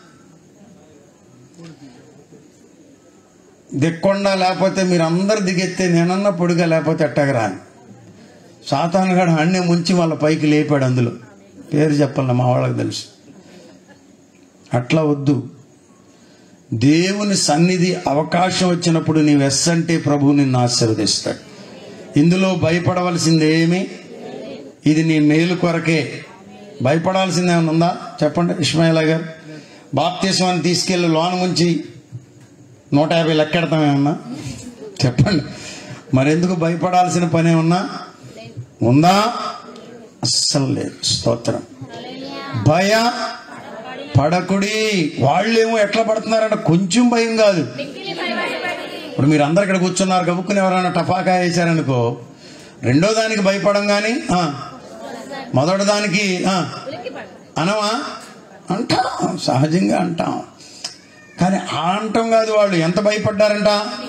దిక్కొండ, లేకపోతే మీరు అందరు దిగెత్తే నేనన్నా పొడిగా, లేకపోతే ఎట్టగా రాని. సాతానుగాడు అన్నీ ముంచి వాళ్ళ పైకి లేపాడు. అందులో పేరు చెప్పాల, మా వాళ్ళకి తెలుసు. అట్లా వద్దు. దేవుని సన్నిధి అవకాశం వచ్చినప్పుడు నీవు ఎస్సంటే ప్రభువు నిన్ను ఆశీర్వదిస్తాడు. ఇందులో భయపడవలసిందేమి? ఇది నీ మేలు కొరకే. భయపడాల్సింది ఏమైనా ఉందా చెప్పండి? ఇస్మాయిల్ గారు బాప్తిస్మాన్ని తీసుకెళ్లి లోన ముంచి 150 లెక్కెడతాం ఏమన్నా? చెప్పండి, మరెందుకు భయపడాల్సిన పని ఉందా? అస్సలు లేదు. స్తోత్రం. భయ పడకుడి. వాళ్ళేమో ఎట్లా పడుతున్నారంటే కొంచెం భయం కాదు. ఇప్పుడు మీరు అందరు ఇక్కడ కూర్చున్నారు, గబుక్కుని ఎవరైనా టపాకా వేశారనుకో, రెండో దానికి భయపడం కానీ మొదటి దానికి అనవా? అంటాం, సహజంగా అంటాం. కానీ ఆ అంటాం కాదు. వాళ్ళు ఎంత భయపడ్డారంట?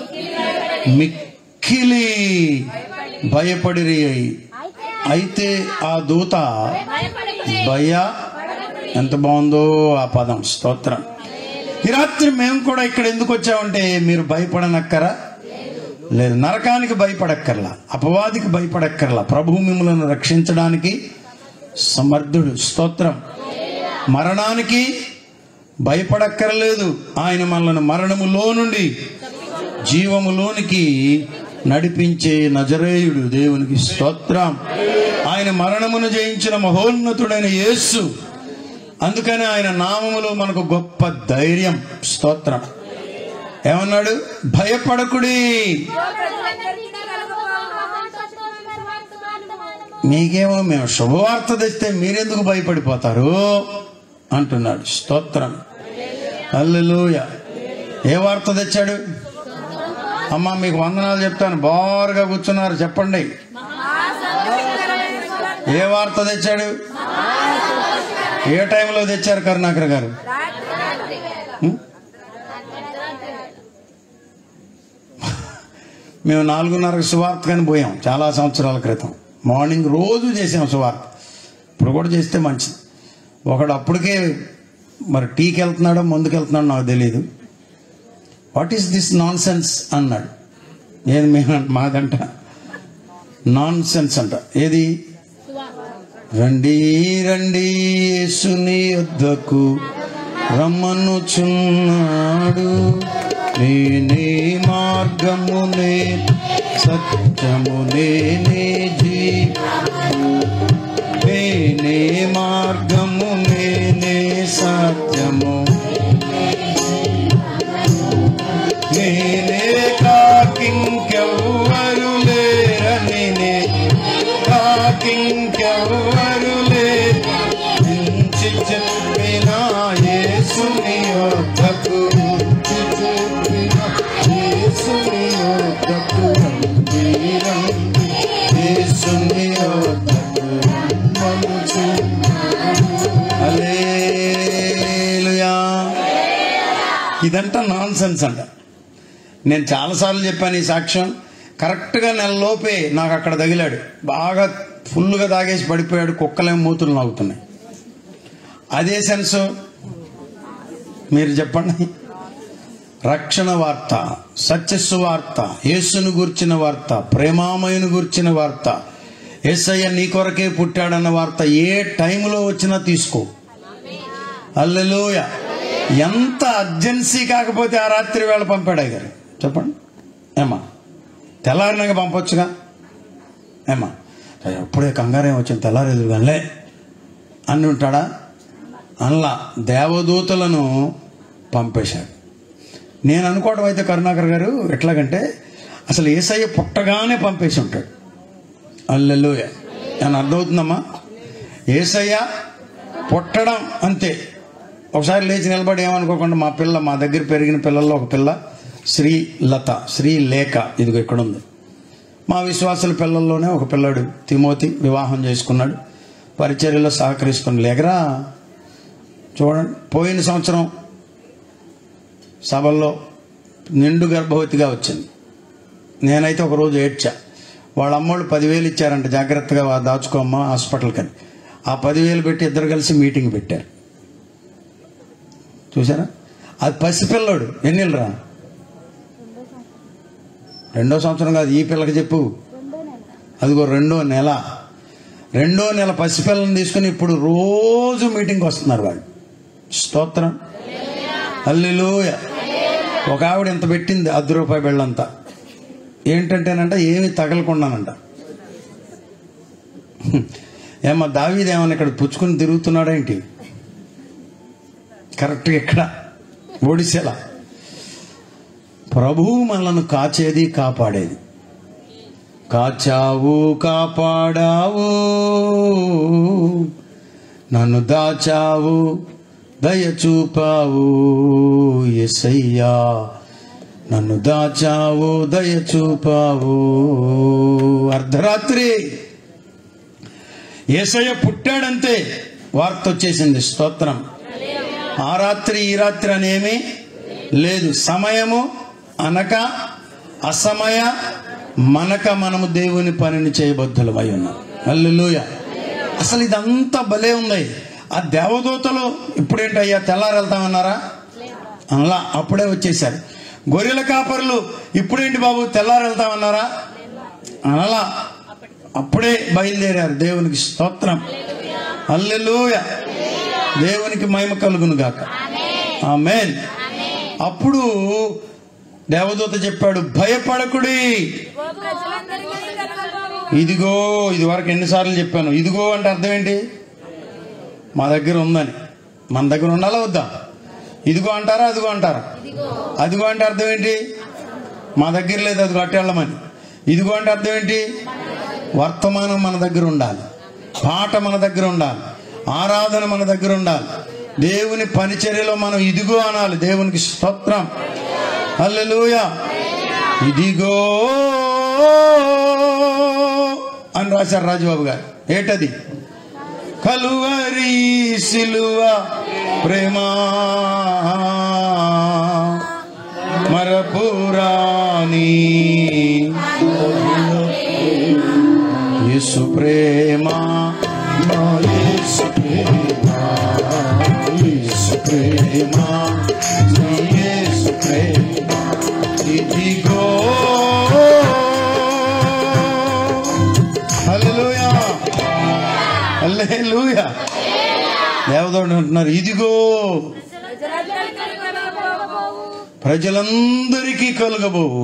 మిక్కిలి భయపడిరి. అయితే ఆ దూత ఎంత బాగుందో ఆ పదం. స్తోత్రం. ఈ రాత్రి మేము కూడా ఇక్కడ ఎందుకు వచ్చామంటే, మీరు భయపడనక్కరా లేదు, నరకానికి భయపడక్కర్లా, అపవాదికి భయపడక్కర్లా. ప్రభువు మిమ్మల్ని రక్షించడానికి సమర్థుడు. స్తోత్రం. మరణానికి భయపడక్కర్లేదు. ఆయన మనల్ని మరణములో నుండి జీవములోనికి నడిపించే నజరేయుడు. దేవునికి స్తోత్రం. ఆయన మరణమును జయించిన మహోన్నతుడైన యేసు. అందుకని ఆయన నామములో మనకు గొప్ప ధైర్యం. స్తోత్రం. ఏమన్నాడు? భయపడకుడి. మీకేమో మేము శుభవార్త తెస్తే మీరెందుకు భయపడిపోతారు అంటున్నాడు. స్తోత్రం. హల్లెలూయా. ఏ వార్త తెచ్చాడు? అమ్మా మీకు వందనాలు చెప్తాను, బారుగా కూర్చున్నారు, చెప్పండి. ఏ వార్త తెచ్చాడు? ఏ టైంలో తెచ్చారు కరుణాకర్ గారు? మేము 4:30కి సువార్త కానీ పోయాం చాలా సంవత్సరాల క్రితం. మార్నింగ్ రోజు చేసాం సువార్త. ఇప్పుడు కూడా చేస్తే మంచిది. ఒకడు అప్పటికే మరి టీకి వెళ్తున్నాడో ముందుకు వెళ్తున్నాడో నాకు తెలియదు. What is this nonsense అన్నాడు. ఏది మాదంట నాన్ సెన్స్ అంట. ఏది? రండి రండి యేసుని యొద్దకు రమ్మనుచున్నాడు, నేనే మార్గమునే సత్యమునే నేనే మార్గము నేనే సత్యము నేనే కాకింకెవ్వరు లేరని కాకింకెవ్వరు లేరని చెప్పిన యేసుని యొద్దకు యేసుని యొద్దకు యేసుని యొద్దకు హల్లెలూయా. ఇదంతా నాన్ సెన్స్ అంట. నేను చాలాసార్లు చెప్పాను ఈ సాక్ష్యం. కరెక్ట్గా నెలలోపే నాకు అక్కడ తగిలాడు. బాగా ఫుల్గా తాగేసి పడిపోయాడు. కుక్కలేం మూతులు నవ్వుతున్నాయి. అదే సెన్స్ మీరు చెప్పండి. రక్షణ వార్త, సత్యస్సు వార్త, యేసును గూర్చిన వార్త, ప్రేమామయుని గూర్చిన వార్త, యేసయ్య నీ కొరకే పుట్టాడన్న వార్త ఏ టైంలో వచ్చినా తీసుకో. హల్లెలూయా. ఎంత అర్జెన్సీ కాకపోతే ఆ రాత్రి వేళ పంపాడు అయ్యారు. చెప్పండి ఏమా? తెల్లారినాక పంపొచ్చుగా ఏమా? అప్పుడే కంగారేం వచ్చింది, తెల్లారేదు కానిలే అని ఉంటాడా? అలా దేవదూతలను పంపేశాడు. నేను అనుకోవడం అయితే కరుణాకర్ గారు ఎట్లాగంటే అసలు యేసయ్య పుట్టగానే పంపేసి ఉంటాడు. హల్లెలూయా. అని అర్థమవుతుందమ్మా? యేసయ్య పుట్టడం అంతే. ఒకసారి లేచి నిలబడి ఏమనుకోకుండా మా దగ్గర పెరిగిన పిల్లల్లో ఒక పిల్ల శ్రీలేఖ ఇదిగో ఇక్కడ ఉంది. మా విశ్వాసుల పిల్లల్లోనే ఒక పిల్లాడు తిమోతి వివాహం చేసుకున్నాడు. పరిచర్యలో సహకరిస్తున్న లేకరా చూడండి. పోయిన సంవత్సరం సభల్లో నిండు గర్భవతిగా వచ్చింది. నేనైతే ఒకరోజు ఏడ్చా. వాళ్ళ అమ్మోళ్ళు 10,000 ఇచ్చారంట, జాగ్రత్తగా దాచుకోమ్మా హాస్పిటల్కి అని. ఆ 10,000 పెట్టి ఇద్దరు కలిసి మీటింగ్ పెట్టారు. చూసారా? అది పసిపిల్లాడు. ఎన్నిళ్ళరా? 2వ సంవత్సరం కాదు, ఈ పిల్లకి చెప్పు. అదిగో 2వ నెల. 2వ నెల పసిపిల్లని తీసుకుని ఇప్పుడు రోజు మీటింగ్కి వస్తున్నారు వాళ్ళు. స్తోత్రం. హల్లెలూయా. ఒక ఆవిడ ఎంత పెట్టింది, ₹10 బిళ్ళంతా. ఏంటంటేనంట ఏమి తగలకుండానంట. ఏమో దావీదేమన్నా ఇక్కడ పుచ్చుకుని తిరుగుతున్నాడేంటి? కరెక్ట్గా ఇక్కడ ఒడిసేలా ప్రభువు మనల్ని కాచేది కాపాడేది. కాచావు కాపాడావు, నన్ను దాచావు దయచూపావు యేసయ్యా, నన్ను దాచావు దయచూపావు. అర్ధరాత్రి యేసయ్య పుట్టాడంతే వార్త వచ్చేసింది. స్తోత్రం. ఆ రాత్రి ఈ రాత్రి అనేమి లేదు. సమయము అనక అసమయ మనక మనము దేవుని పనిని చేయబద్ధులమై ఉన్నాం. హల్లెలూయా. అసలు ఇదంతా భలే ఉంది. ఆ దేవదూతలు ఇప్పుడేంటయ్యా తెల్లారు వెళ్తామన్నారా? అలా అప్పుడే వచ్చేసారు. గొర్రెల కాపర్లు ఇప్పుడేంటి బాబు తెల్లారు వెళ్తామన్నారా? అలా అప్పుడే బయలుదేరారు. దేవునికి స్తోత్రం. హల్లెలూయా. దేవునికి మహిమ కలుగును గాక. ఆమేన్. అప్పుడు దేవదూత చెప్పాడు, భయపడకుడి. ఇదిగో, ఇది వరకు ఎన్నిసార్లు చెప్పాను. ఇదిగో అంటే అర్థం ఏంటి? మా దగ్గర ఉందని. మన దగ్గర ఉండాలా వద్దా? ఇదిగో అంటారా అదిగో అంటారా? అదిగో అంటే అర్థం ఏంటి? మా దగ్గర లేదు, అదిగో అట్టెళ్ళమని. ఇదిగో అంటే అర్థం ఏంటి? వర్తమానం మన దగ్గర ఉండాలి, పాట మన దగ్గర ఉండాలి, ఆరాధన మన దగ్గర ఉండాలి, దేవుని పరిచర్యలో మనం ఇదిగో అనాలి. దేవునికి స్తోత్రం. హల్లెలూయా. ఇదిగో అని రాశారు రాజుబాబు గారు. ఏంటది? కలువరి సిలువ ప్రేమా మరపురాని యేసు ప్రేమా, యేసు ప్రేమా, యేసు ప్రేమా, యేసు ప్రేమా, ఇదిగో. హల్లెలూయా, హల్లెలూయా. దేవదూతలు అంటున్నారు, ఇదిగో ప్రజలందరికీ కలుగబోవు.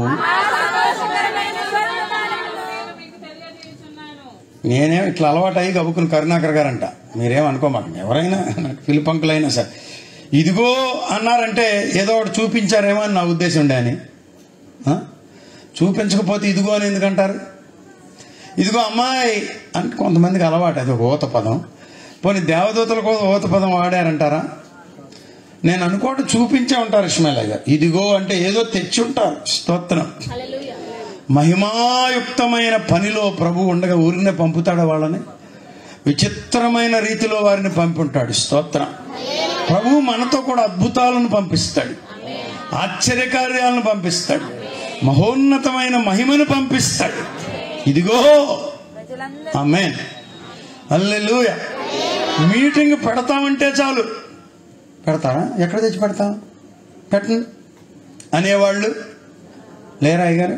నేనేం ఇట్లా అలవాటు అయ్యి గబుకుని కరుణాకర్ గారంట. మీరేమనుకోమాకండి, ఎవరైనా నాకు పిలుపంకులైనా సరే ఇదిగో అన్నారంటే ఏదో ఒకటి చూపించారేమో అని నా ఉద్దేశం ఉండే. అని చూపించకపోతే ఇదిగో అని ఎందుకంటారు? ఇదిగో అమ్మాయి అంటే కొంతమందికి అలవాటు, అది ఒక ఊత పదం. పోనీ దేవదూతల కోసం ఊత పదం వాడారంటారా? నేను అనుకోవడం చూపించే ఉంటారు ఇష్మాయిల్ గారు. ఇదిగో అంటే ఏదో తెచ్చి ఉంటారు. స్తోత్రం. మహిమాయుక్తమైన పనిలో ప్రభు ఉండగా ఊరినే పంపుతాడు వాళ్ళని. విచిత్రమైన రీతిలో వారిని పంపుంటాడు. స్తోత్రం. ప్రభు మనతో కూడా అద్భుతాలను పంపిస్తాడు, ఆశ్చర్యకార్యాలను పంపిస్తాడు, మహోన్నతమైన మహిమను పంపిస్తాడు. ఇదిగో. ఆమేన్. హల్లెలూయా. మీటింగ్ పెడతామంటే చాలు, పెడతారా? ఎక్కడ తెచ్చి పెడతాం, పెట్టండి అనేవాళ్ళు లేరా అయ్యగారు?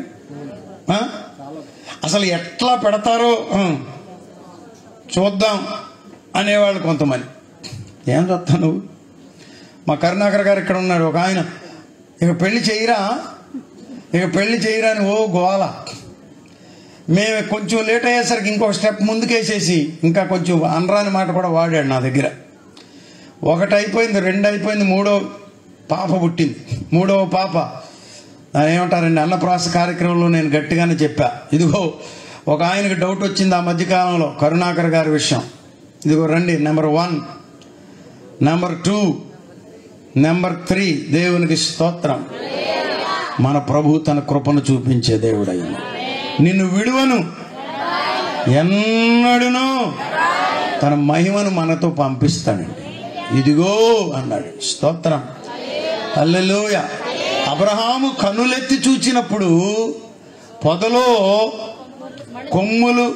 అసలు ఎట్లా పెడతారో చూద్దాం అనేవాళ్ళు కొంతమంది. ఏం చూస్తావు నువ్వు? మా కరుణాకర్ గారు ఇక్కడ ఉన్నాడు. ఒక ఆయన ఇక పెళ్లి చేయరా, ఇక పెళ్లి చేయరా అని ఓ గోల. మేము కొంచెం లేట్ అయ్యేసరికి ఇంకొక స్టెప్ ముందుకేసేసి ఇంకా కొంచెం అనరాని మాట కూడా వాడాడు నా దగ్గర. ఒకటి అయిపోయింది, రెండు అయిపోయింది, మూడో పాప పుట్టింది. మూడవ పాప ఏమంటారండి, అన్నప్రాస కార్యక్రమంలో నేను గట్టిగానే చెప్పా, ఇదిగో ఒక ఆయనకు డౌట్ వచ్చింది ఆ మధ్యకాలంలో కరుణాకర్ గారి విషయం. ఇదిగో రండి, నెంబర్ 1, నెంబర్ 2, నెంబర్ 3. దేవునికి స్తోత్రం. మన ప్రభు తన కృపను చూపించే దేవుడయ్యా. నిన్ను విడువను ఎన్నడును, తన మహిమను మనతో పంపిస్తాడండి. ఇదిగో అన్నాడు. స్తోత్రం. హల్లెలూయా. అబ్రహాము కన్నులెత్తి చూచినప్పుడు పొదలో కొమ్ములు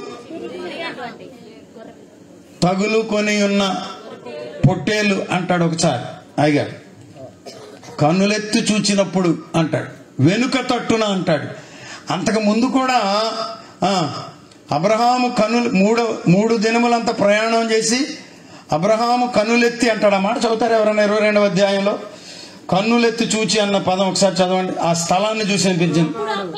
తగులుకొని ఉన్న పొట్టేలు అంటాడు ఒకసారి అయ్యాడు. కన్నులెత్తి చూచినప్పుడు అంటాడు, వెనుక తట్టున అంటాడు. అంతకు ముందు కూడా అబ్రహాము మూడు దినములంతా ప్రయాణం చేసి అబ్రహాము కన్నులెత్తి అంటాడు. ఆ మాట చదువుతారు ఎవరైనా? 22వ అధ్యాయంలో కన్నులెత్తి చూచి అన్న పదం ఒకసారి చదవండి. ఆ స్థలాన్ని చూసి అనిపించింది.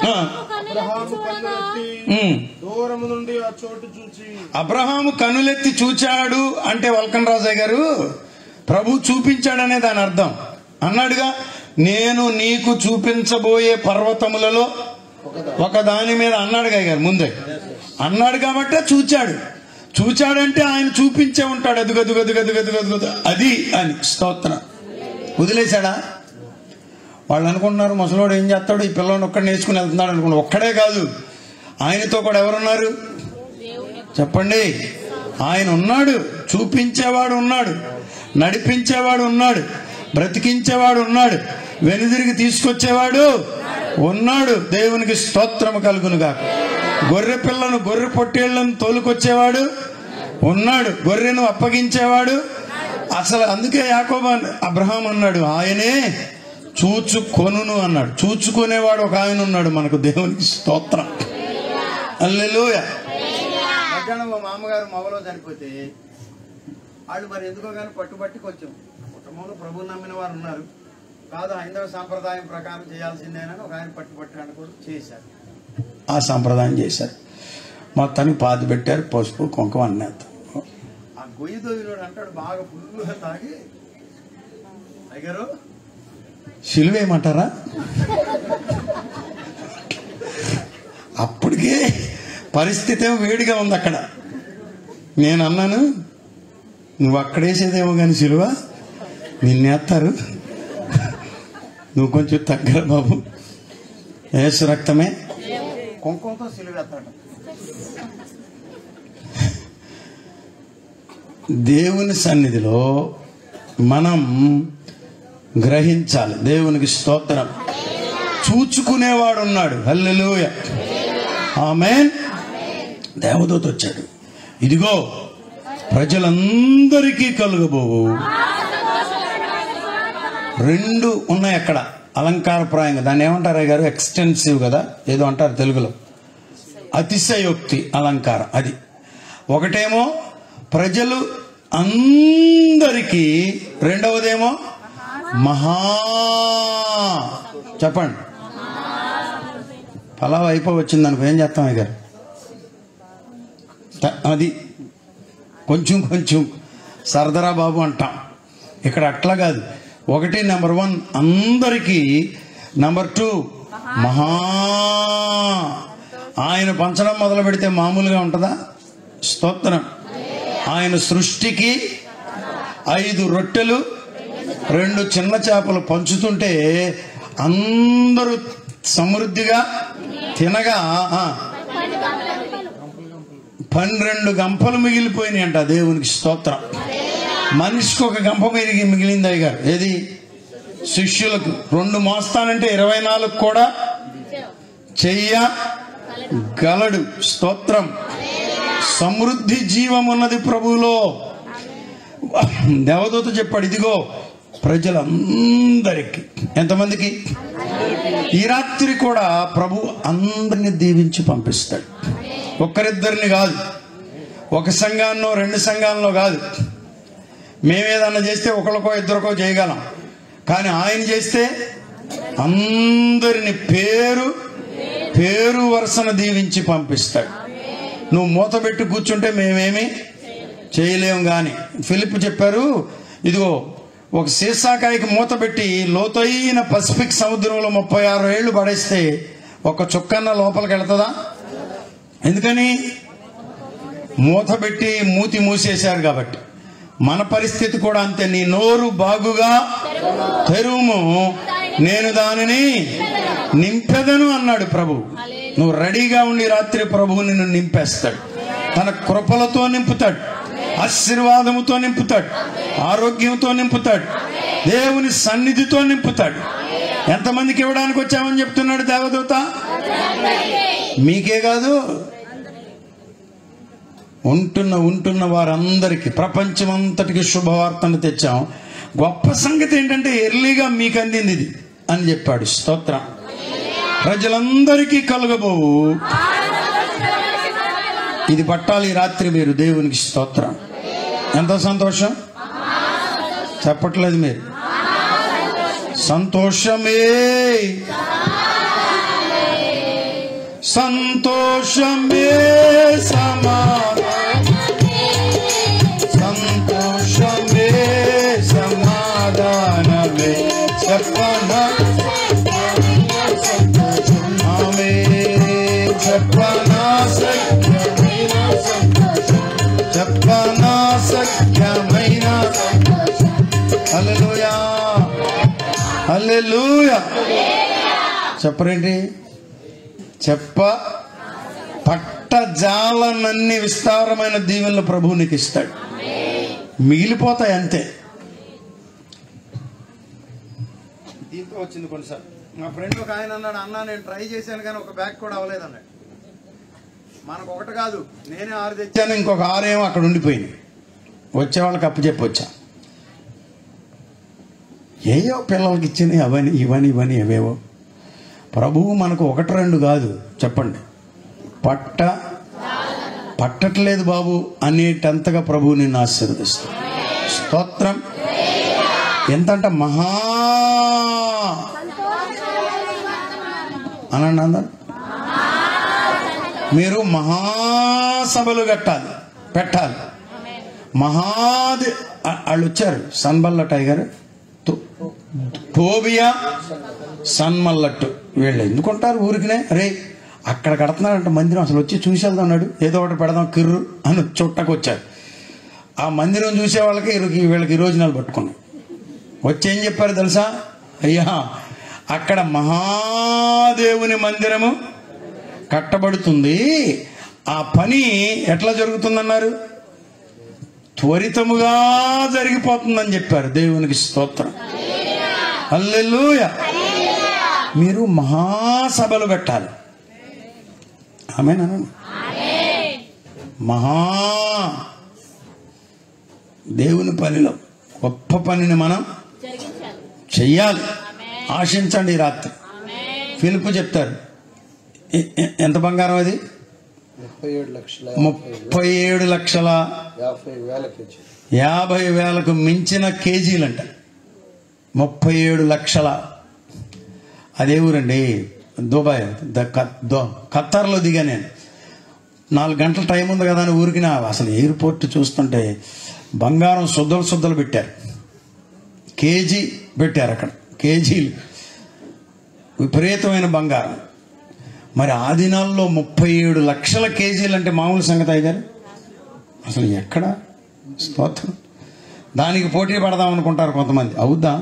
అబ్రహాము కన్నులెత్తి చూచాడు అంటే వల్కన్ రాజయ్య గారు ప్రభు చూపించాడనే దాని అర్థం. అన్నాడుగా, నేను నీకు చూపించబోయే పర్వతములలో ఒక దాని మీద అన్నాడు గారు ముందే అన్నాడు కాబట్టే చూచాడంటే ఆయన చూపించే ఉంటాడు. అదుగదుగదుగదుగదుగదు అది అని స్తోత్రం. వదిలేశాడా? వాళ్ళు అనుకుంటున్నారు ముసలోడు ఏం చేస్తాడు, ఈ పిల్లోని ఒక్కడే నేర్చుకుని వెళ్తున్నాడు అనుకున్నాడు. ఒక్కడే కాదు, ఆయనతో కూడా ఎవరున్నారు చెప్పండి? ఆయన ఉన్నాడు, చూపించేవాడు ఉన్నాడు, నడిపించేవాడు ఉన్నాడు, బ్రతికించేవాడు ఉన్నాడు, వెనుదిరిగి తీసుకొచ్చేవాడు ఉన్నాడు. దేవునికి స్తోత్రము కలుగునుగా. గొర్రె పిల్లను గొర్రె పొట్టేళ్లను తోలుకొచ్చేవాడు ఉన్నాడు, గొర్రెను అప్పగించేవాడు. అసలు అందుకే యాకోబు అబ్రహాం అన్నాడు ఆయనే చూచుకొనును అన్నాడు. చూచుకునేవాడు ఒక ఆయన ఉన్నాడు మనకు. దేవునికి స్తోత్రం. హల్లెలూయా. మధ్యాహ్నం మా మామగారు మొగలో చనిపోతే వాళ్ళు మరి ఎందుకో కానీ పట్టుబట్టికి వచ్చాం. కుటుంబంలో ప్రభువు నమ్మిన వారు ఉన్నారు కాదు, హైందవ సాంప్రదాయం ప్రకారం చేయాల్సిందేనని ఒక ఆయన పట్టుబట్టాన్ని కూడా చేశారు. ఆ సంప్రదాయం చేశారు. మొత్తానికి పాతి పెట్టారు, పసుపు కుంకుమ అన్నేస్తాం. ఆ గొయ్యి దొయ్యిలోడు అంటాడు బాగా ఫుల్గా తాగి అయ్యారు సిలువేయమంటారా? అప్పటికే పరిస్థితి ఏమో వేడిగా ఉంది అక్కడ. నేను అన్నాను నువ్వు అక్కడేసేదేమో కానీ సిలువ నిన్నేస్తారు, నువ్వు కొంచెం తగ్గర బాబు, యేసు రక్తమే కుంకుమతో సిలువేస్తాడు. దేవుని సన్నిధిలో మనం గ్రహించాలి. దేవునికి స్తోత్రం. చూచుకునేవాడు ఉన్నాడు. హల్లెలూయా, ఆమేన్. దేవదూత వచ్చాడు, ఇదిగో ప్రజలందరికీ కలుగబోవు. రెండు ఉన్నాయి అక్కడ అలంకారప్రాయంగా. దాన్ని ఏమంటారు గారు? ఎక్స్టెన్సివ్ కదా, ఏదో అంటారు తెలుగులో, అతిశయోక్తి అలంకారం. అది ఒకటేమో ప్రజలు అందరికీ, రెండవదేమో మహా. చెప్పండి, పలావ్ అయిపోవచ్చింది అనుకో ఏం చేస్తాం గారు? అది కొంచెం కొంచెం సరదరా బాబు అంటాం. ఇక్కడ అట్లా కాదు. ఒకటి నెంబర్ 1 అందరికీ, నెంబర్ 2 మహా. ఆయన పంచడం మొదలు పెడితే మామూలుగా ఉంటుందా? స్తోత్రం. ఆయన సృష్టికి 5 రొట్టెలు 2 చిన్న చేపలు పంచుతుంటే అందరూ సమృద్ధిగా తినగా 12 గంపలు మిగిలిపోయినాయి అంట. దేవునికి స్తోత్రం. మనిషికి ఒక గంప మిగిలింది అయ్యగారు. ఏది? శిష్యులకు 2 మోస్తానంటే 24 కూడా చెయ్యగలడు. స్తోత్రం. సమృద్ధి జీవం ఉన్నది ప్రభువులో. దేవదూత చెప్పాడు, ఇదిగో ప్రజలందరికీ. ఎంతమందికి? ఈ రాత్రి కూడా ప్రభు అందరిని దీవించి పంపిస్తాడు. ఒక్కరిద్దరిని కాదు, ఒక సంఘాన్నో 2 సంఘాల్లో కాదు. మేమేదన్నా చేస్తే ఒకరికో ఇద్దరికో చేయగలం, కానీ ఆయన చేస్తే అందరిని పేరు పేరు వరుసన దీవించి పంపిస్తాడు. నువ్వు మూత పెట్టి కూర్చుంటే మేమేమి చేయలేము. కానీ ఫిలిప్ చెప్పారు, ఇదిగో ఒక సీసాకాయకి మూత పెట్టి లోతైన పసిఫిక్ సముద్రంలో 36 ఏళ్లు పడేస్తే ఒక చుక్కన్న లోపలికి వెళ్తుందా? ఎందుకని? మూత పెట్టి మూతి మూసేశారు కాబట్టి. మన పరిస్థితి కూడా అంతే. నీ నోరు బాగుగా తెరువుము, నేను దానిని నింపెదను అన్నాడు ప్రభు. నువ్వు రెడీగా ఉండి రాత్రి ప్రభువు నిన్ను నింపేస్తాడు. తన కృపలతో నింపుతాడు, ఆశీర్వాదముతో నింపుతాడు, ఆరోగ్యంతో నింపుతాడు, దేవుని సన్నిధితో నింపుతాడు. ఎంతమందికి ఇవ్వడానికి వచ్చామని చెప్తున్నాడు దేవదూత? మీకే కాదు, ఉంటున్న వారందరికీ, ప్రపంచమంతటికి శుభవార్తను తెచ్చాం. గొప్ప సంగతి ఏంటంటే ఎర్లీగా మీకు అందింది ఇది అని చెప్పాడు. స్తోత్రం. ప్రజలందరికీ కలుగబోవు. ఇది పట్టాలి ఈ రాత్రి మీరు. దేవునికి స్తోత్రం. ఎంత సంతోషం చెప్పట్లేదు మీరు? సంతోషమే, సంతోషమే సంతోషమే సమాధానమే చెప్పనా చెప్పనా సఖ్యమైన హల్లెలూయా హల్లెలూయా. చెప్పరేంటి? పట్టజాలనన్ని విస్తారమైన దీవెనలు ప్రభువు నీకు ఇస్తాడు. మిగిలిపోతాయి అంతే. దీంతో వచ్చింది కొన్నిసార్లు. మా ఫ్రెండ్ ఒక ఆయన అన్నాడు, అన్న నేను ట్రై చేశాను కానీ ఒక బ్యాగ్ కూడా అవ్వలేదు అన్నాడు. మనకు ఒకటి కాదు, నేనే 6 తెచ్చాను, ఇంకొక 6 ఏమో అక్కడ ఉండిపోయింది. వచ్చే వాళ్ళకి అప్పచెప్పి వచ్చా. ఏయో పిల్లలకి ఇచ్చిన అవని ఇవని ఇవని ఏవేవో. ప్రభువు మనకు 1 2 కాదు. చెప్పండి, పట్టట్లేదు బాబు అనేటంతగా ప్రభువు నిన్ను ఆశీర్వదిస్తాడు. స్తోత్రం. ఎంతంట మహా అనండి అందరు. మీరు మహాసభలు పెట్టాలి. వాళ్ళు వచ్చారు, సన్బల్ల టైగర్, టోబియా, సన్మల్లట్టు. వీళ్ళు ఎందుకుంటారు ఊరికినే? అరే అక్కడ కడుతున్నారంట మందిరం, అసలు వచ్చి చూసేద్దాం అన్నాడు. ఏదో ఒకటి పెడదాం కిర్రు అని చుట్టకు వచ్చారు. ఆ మందిరం చూసే వాళ్ళకి వీళ్ళకి 2 రోజులు పట్టుకున్నాం. వచ్చి ఏం చెప్పారు తెలుసా? అయ్యా అక్కడ మహాదేవుని మందిరము కట్టబడుతుంది, ఆ పని ఎట్లా జరుగుతుందన్నారు? త్వరితముగా జరిగిపోతుందని చెప్పారు. దేవునికి స్తోత్రం. హల్లెలూయా. మీరు మహాసభలు పెట్టాలి. ఆమేన్. దేవుని పనిలో గొప్ప పనిని మనం చెయ్యాలి. ఆశించండి. ఈ రాత్రి ఫిలిప్పు చెప్తారు, ఎంత బంగారం అది? 37,50,000 మించిన కేజీలంట. 37 లక్షల. అదే ఊరండి, దుబాయ్, ఖత్తర్లో దిగా నేను. 4 గంటల టైం ఉంది కదా అని ఊరికి అసలు ఎయిర్పోర్ట్ చూస్తుంటే బంగారం శుద్ధలు పెట్టారు. కేజీ పెట్టారు అక్కడ, కేజీలు, విపరీతమైన బంగారం. మరి ఆ దినాల్లో 37 లక్షల కేజీలు అంటే మామూలు సంగతి అయ్యారు అసలు ఎక్కడ? స్తోత్రం. దానికి పోటీ పడదాం అనుకుంటారు కొంతమంది. అవుద్దా?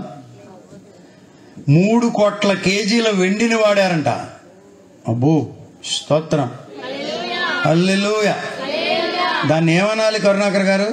3 కోట్ల కేజీల వెండిని వాడారంట. అబ్బో, స్తోత్రం. హల్లెలూయా. దాన్ని ఏమనాలి కరుణాకర్ గారు?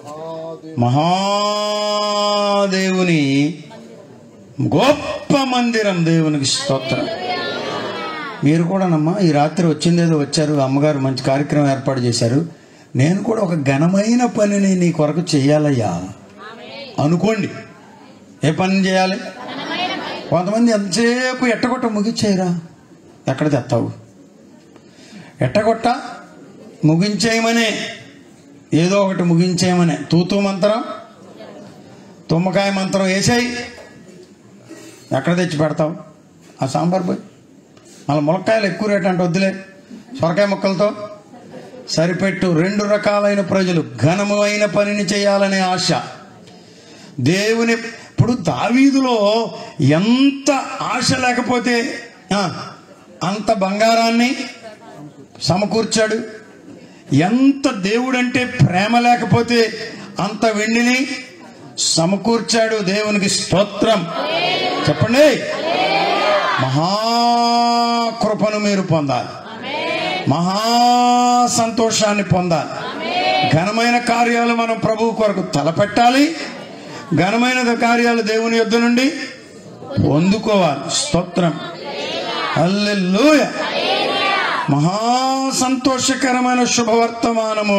మహాదేవుని గొప్ప మందిరం. దేవునికి స్తోత్రం. మీరు కూడానమ్మా ఈ రాత్రి వచ్చిందేదో వచ్చారు, అమ్మగారు మంచి కార్యక్రమం ఏర్పాటు చేశారు. నేను కూడా ఒక ఘనమైన పనిని నీ కొరకు చెయ్యాలయ్యా అనుకోండి. ఏ పని చేయాలి? కొంతమంది ఎంతసేపు ఎట్టగొట్ట ముగించేయరా. ఎక్కడ తెస్తావు? ఎట్టగొట్ట ముగించేయమనే, ఏదో ఒకటి ముగించేయమనే. తూతూ మంత్రం, తుమ్మకాయ మంత్రం వేసాయి, ఎక్కడ తెచ్చి పెడతావు? ఆ సాంబార్ పోయి మళ్ళీ ములక్కాయలు ఎక్కువ రేటు అంటే వద్దులే, సొరకాయ ముక్కలతో సరిపెట్టు. 2 రకాలైన ప్రజలు, ఘనమైన పనిని చేయాలనే ఆశ. దేవుని ఇప్పుడు దావీదులో ఎంత ఆశ లేకపోతే అంత బంగారాన్ని సమకూర్చాడు. ఎంత దేవుడంటే ప్రేమ లేకపోతే అంత వెండిని సమకూర్చాడు. దేవునికి స్తోత్రం. చెప్పండి. మహాకృపను మీరు పొందాలి, మహా సంతోషాన్ని పొందాలి. ఘనమైన కార్యాలు మనం ప్రభువు కొరకు తలపెట్టాలి. ఘనమైన కార్యాలు దేవుని యొద్ద నుండి పొందుకోవాలి. స్తోత్రం. హల్లెలూయా. మహా సంతోషకరమైన శుభవర్తమానము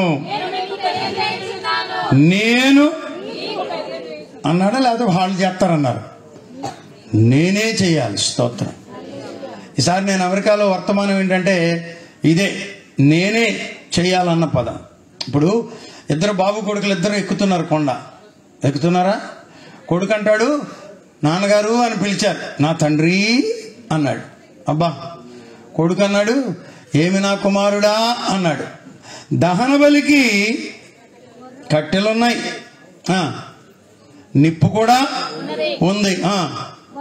నేను అన్నాడా, లేకపోతే వాళ్ళు చేస్తారన్నారు? నేనే చేయాలి. స్తోత్రం. ఈసారి నేను అమెరికాలో వర్తమానం ఏంటంటే ఇదే, నేనే చేయాలన్న పదం. ఇప్పుడు 2 బాబు కొడుకులు ఎక్కుతున్నారు కొండ. ఎక్కుతున్నారా? కొడుకు అంటాడు, నాన్నగారు అని పిలిచారు. నా తండ్రి అన్నాడు. అబ్బా. కొడుకు అన్నాడు, ఏమి నా కుమారుడా అన్నాడు. దహన బలికి కట్టెలున్నాయి, నిప్పు కూడా ఉంది.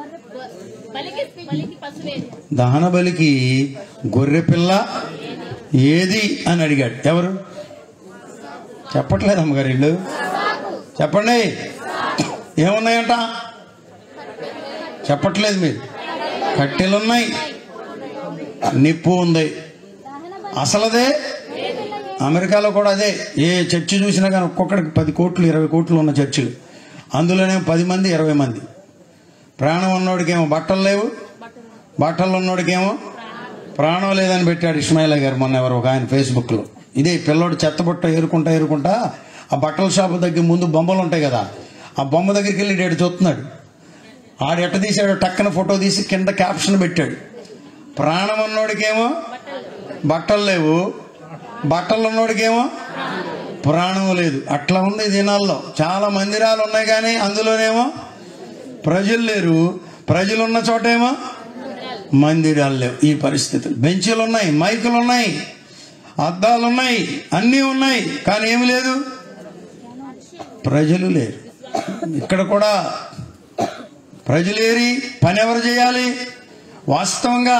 దహన బలికి గొర్రె పిల్ల ఏది అని అడిగాడు. ఎవరు చెప్పట్లేదు అమ్మగారు? ఇల్లు చెప్పండి, ఏమున్నాయంట? చెప్పట్లేదు మీరు. కట్టెలున్నాయి, నిప్పు ఉంది. అసలదే అమెరికాలో కూడా అదే. ఏ చర్చి చూసినా కానీ ఒక్కొక్కడికి 10 కోట్లు 20 కోట్లు ఉన్న చర్చిలు. అందులోనే 10 మంది 20 మంది. ప్రాణం ఉన్నోడికేమో బట్టలు లేవు, బట్టలు ఉన్నోడికేమో ప్రాణం లేదని పెట్టాడు ఇస్మాయిల్ గారు మొన్న ఎవరు ఒక ఆయన ఫేస్బుక్లో. ఇదే పిల్లోడు చెత్తబుట్ట ఏరుకుంటా ఆ బట్టల షాపు దగ్గర ముందు బొమ్మలు ఉంటాయి కదా, ఆ బొమ్మ దగ్గరికి వెళ్ళి డేడు చూస్తున్నాడు. ఆడు ఎట్ట తీసాడు, టక్కన ఫోటో తీసి కింద క్యాప్షన్ పెట్టాడు, ప్రాణం ఉన్నోడికేమో బట్టలు లేవు, బట్టలు ఉన్నోడికేమో ప్రాణం లేదు. అట్లా ఉంది దినాల్లో. చాలా మందిరాలు ఉన్నాయి కానీ అందులోనేమో ప్రజలు లేరు, ప్రజలున్న చోటేమో మందిరాలు లేవు. ఈ పరిస్థితులు. బెంచీలు ఉన్నాయి, మైకులు ఉన్నాయి, అద్దాలు ఉన్నాయి, అన్నీ ఉన్నాయి, కానీ ఏమి లేదు, ప్రజలు లేరు. ఇక్కడ కూడా ప్రజలేరి పని ఎవరు చేయాలి? వాస్తవంగా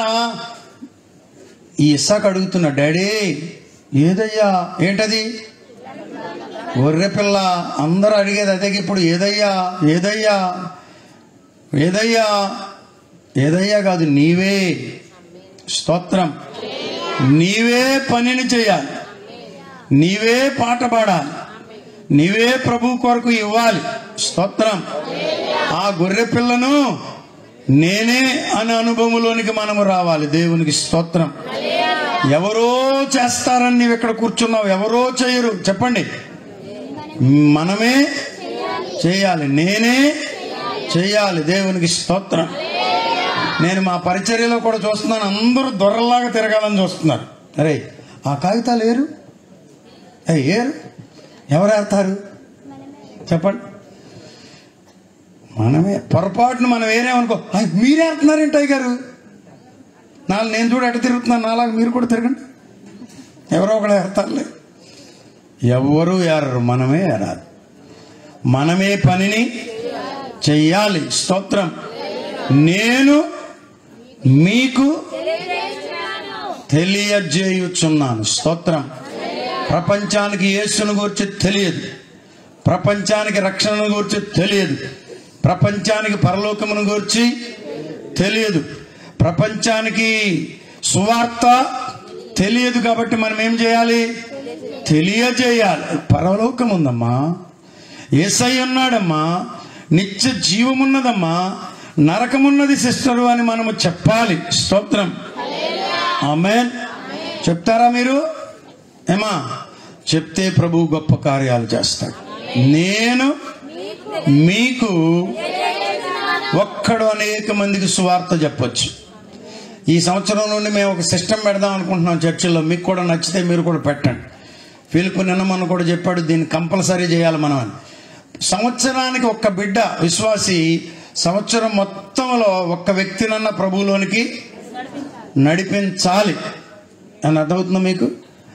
ఈ ఇస్సాకు అడుగుతున్నా, డాడీ ఏదయ్యా? ఏంటది? గొర్రె పిల్ల. అందరూ అడిగేది అదే. ఇప్పుడు ఏదయ్యా ఏదయ్యా ఏదయ్యా ఏదయ్యా కాదు, నీవే. స్తోత్రం. నీవే పనిని చేయాలి, నీవే పాట పాడాలి, నీవే ప్రభు కొరకు ఇవ్వాలి. స్తోత్రం. ఆ గొర్రె పిల్లను నేనే అనే అనుభవంలోనికి మనము రావాలి. దేవునికి స్తోత్రం. ఎవరో చేస్తారని నీవు ఇక్కడ కూర్చున్నావు, ఎవరో చేయరు. చెప్పండి, మనమే చేయాలి, నేనే చేయాలి. దేవునికి స్తోత్రం. నేను మా పరిచర్యలో కూడా చూస్తున్నాను, అందరూ దొరల్లాగా తిరగాలని చూస్తున్నారు. అరే ఆ కాగితాలు ఏరు, ఏరు. ఎవరు ఏరుతారు చెప్పండి? మనమే. పొరపాటును మనం వేరేమనుకో, మీరేరుతున్నారేంటి అయ్యగారు? నేను చూడు ఎట తిరుగుతున్నాను, నాలాగా మీరు కూడా తిరగండి. ఎవరో ఒకడు ఏరుతారులే. ఎవరు ఏరరు, మనమే ఏరాలి. మనమే పనిని చెయ్యాలి. స్తోత్రం. నేను మీకు తెలియజేయుచున్నాను. స్తోత్రం. ప్రపంచానికి యేసును గురించి తెలియదు, ప్రపంచానికి రక్షణను గురించి తెలియదు, ప్రపంచానికి పరలోకమును గురించి తెలియదు, ప్రపంచానికి సువార్త తెలియదు. కాబట్టి మనం ఏం చేయాలి? తెలియజేయాలి. పరలోకం ఉందమ్మా, యేసయ్య ఉన్నాడమ్మా, నిత్య జీవమున్నదమ్మా, నరకమున్నది సిస్టరు అని మనము చెప్పాలి. స్తోత్రం. ఆమేన్. చెప్తారా మీరు? ఏమా చెప్తే ప్రభు గొప్ప కార్యాలు చేస్తాడు. నేను మీకు ఒక్కడు అనేక మందికి సువార్త చెప్పొచ్చు. ఈ సంవత్సరం నుండి మేము ఒక సిస్టమ్ పెడదాం అనుకుంటున్నాం చర్చిల్లో. మీకు కూడా నచ్చితే మీరు కూడా పెట్టండి. ఫిలిప్ నిన్న మనం కూడా చెప్పాడు, దీన్ని కంపల్సరీ చేయాలి మనం అని. సంవత్సరానికి ఒక్క బిడ్డ విశ్వాసి సంవత్సరం మొత్తంలో ఒక్క వ్యక్తినన్న ప్రభువులోనికి నడిపించాలి అని అర్థమవుతుందా మీకు?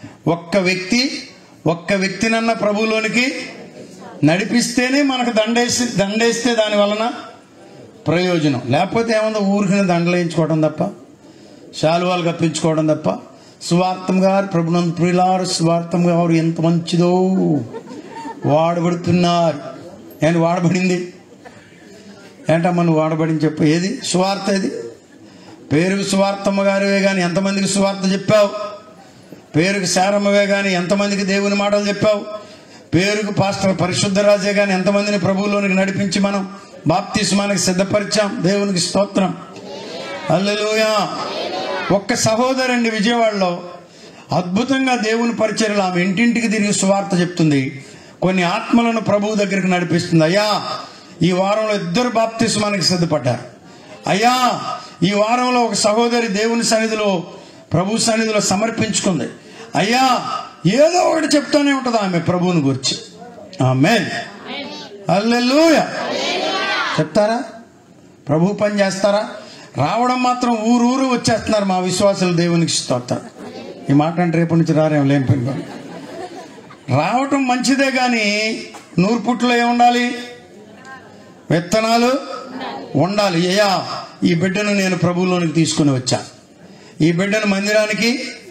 ఒక్క వ్యక్తినన్న ప్రభువులోనికి నడిపిస్తేనే మనకు దండేస్తే దాని వలన ప్రయోజనం. లేకపోతే ఏముందో, ఊరికి దండలేయించుకోవడం తప్ప, శాలువాలు కప్పించుకోవడం తప్ప. సువార్తం గారు ప్రభునందు ప్రియులారు, సువార్తం గారు ఎంత మంచిదో వాడబడుతున్నారు. ఏంటి వాడబడింది? ఏంటమ్మా నువ్వు వాడబడింది చెప్పు. ఏది సువార్త? ఏది? పేరుకు సువార్తమ్మ గారివే కానీ ఎంతమందికి సువార్త చెప్పావు? పేరుకు శారమ్మవే కానీ ఎంతమందికి దేవుని మాటలు చెప్పావు? పేరుకు పాస్టర్ పరిశుద్ధరాజే కానీ ఎంతమందిని ప్రభువులోనికి నడిపించి మనం బాప్తిస్మానికి సిద్ధపరిచాం. దేవునికి స్తోత్రం. హల్లెలూయా. ఒక్క సహోదరండి విజయవాడలో అద్భుతంగా దేవుని పరిచర్యలు, ఆమె ఇంటింటికి తిరిగి సువార్త చెప్తుంది, కొన్ని ఆత్మలను ప్రభువు దగ్గరికి నడిపిస్తుంది. అయ్యా ఈ వారంలో 2 బాప్తిస్మానికి సిద్ధపడ్డారు. అయ్యా ఈ వారంలో ఒక సహోదరి దేవుని సన్నిధిలో ప్రభు సన్నిధిలో సమర్పించుకుంది. అయ్యా ఏదో ఒకటి చెప్తూనే ఉంటుంది ఆమె ప్రభువుని గురించి. ఆమేన్. హల్లెలూయా. చెప్తారా? ప్రభు పని చేస్తారా? రావడం మాత్రం ఊరూరు వచ్చేస్తున్నారు మా విశ్వాసులు. దేవునికి స్తోత్రం. ఈ మాట అంటే రేపటి నుంచి రారేం, లేని పని. రావటం మంచిదే కానీ నూర్పుట్లో ఏముండాలి? విత్తనాలు ఉండాలి. అయ్యా ఈ బిడ్డను నేను ప్రభువులోనికి తీసుకుని వచ్చాను, ఈ బిడ్డను మందిరానికి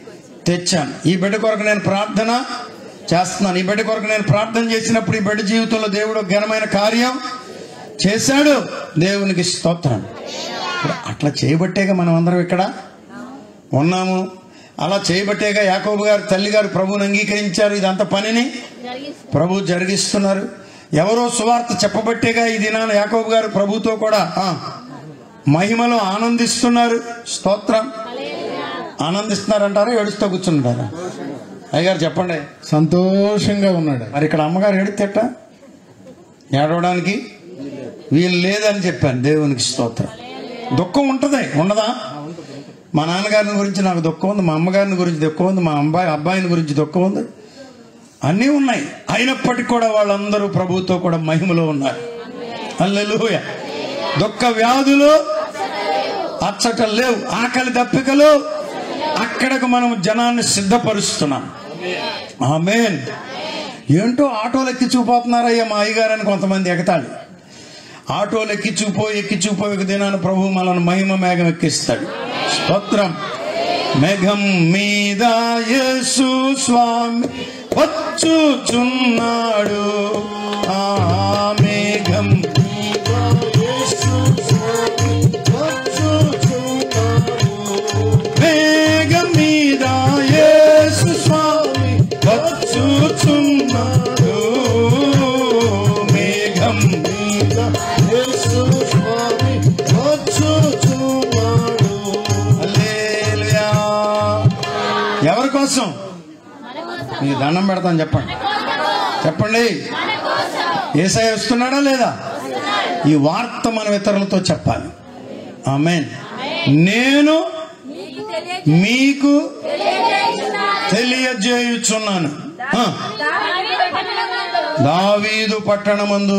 తెచ్చాను. ఈ బిడ్డ కొరకు నేను ప్రార్థన చేస్తున్నాను. ఈ బిడ్డ కొరకు నేను ప్రార్థన చేసినప్పుడు ఈ బిడ్డ జీవితంలో దేవుడు ఘనమైన కార్యం చేశాడు. దేవునికి స్తోత్రం. అట్లా చేయబట్టేగా మనం అందరం ఇక్కడ ఉన్నాము. అలా చేయబట్టేగా యాకోబు గారు తల్లి గారు ప్రభువుని అంగీకరించారు. ఇదంతా పనిని ప్రభు జరిగిస్తున్నారు. ఎవరో సువార్త చెప్పబట్టేగా ఈ దినాన యాకోబు గారు ప్రభుతో కూడా మహిమలో ఆనందిస్తున్నారు. స్తోత్రం. ఆనందిస్తున్నారంటారా, ఏడుస్తూ కూర్చుంటారా? అయ్యగారు చెప్పండి. సంతోషంగా ఉన్నాడు. మరి ఇక్కడ అమ్మగారు ఏడితేట ఏడవడానికి వీళ్ళు లేదని చెప్పాను. దేవునికి స్తోత్రం. దుఃఖం ఉంటుంది, ఉండదా? మా నాన్నగారిని గురించి నాకు దుఃఖం ఉంది, మా అమ్మగారిని గురించి దుఃఖం ఉంది, మా అబ్బాయిని గురించి దుఃఖం ఉంది, అన్నీ ఉన్నాయి. అయినప్పటికీ కూడా వాళ్ళందరూ ప్రభువుతో కూడా మహిమలో ఉన్నారు. హల్లెలూయా. దుఃఖ వ్యాధులు అచ్చట లేవు, ఆకలి దప్పికలు అక్కడకు మనం జనాన్ని సిద్ధపరుస్తున్నాం. ఆమేన్. ఏంటో ఆటోలు ఎక్కి చూపోతున్నారయ్యా మా అయ్యగారని కొంతమంది ఎగతాళి. ఆటోలు ఎక్కి చూపో ఒక దినాన్ని ప్రభు మనల్ని మహిమ మేఘం ఎక్కిస్తాడు. స్తోత్రం. మేఘం మీద యేసు స్వామి వచ్చుచున్నాడు. ఆ మేఘం మేఘం మీద యేసు స్వామి వచ్చుచున్నాడు. మేఘం మీద యేసు స్వామి వచ్చుచున్నాడు. హల్లెలూయా. ఎవరి కోసం? మీకు దండం పెడతాను, చెప్పండి చెప్పండి. యేసయ్య వస్తున్నాడా లేదా? ఈ వార్త మనం ఇతరులతో చెప్పాలి. ఆమేన్. నేను మీకు తెలియజేయుచున్నాను. దావీదు పట్టణమందు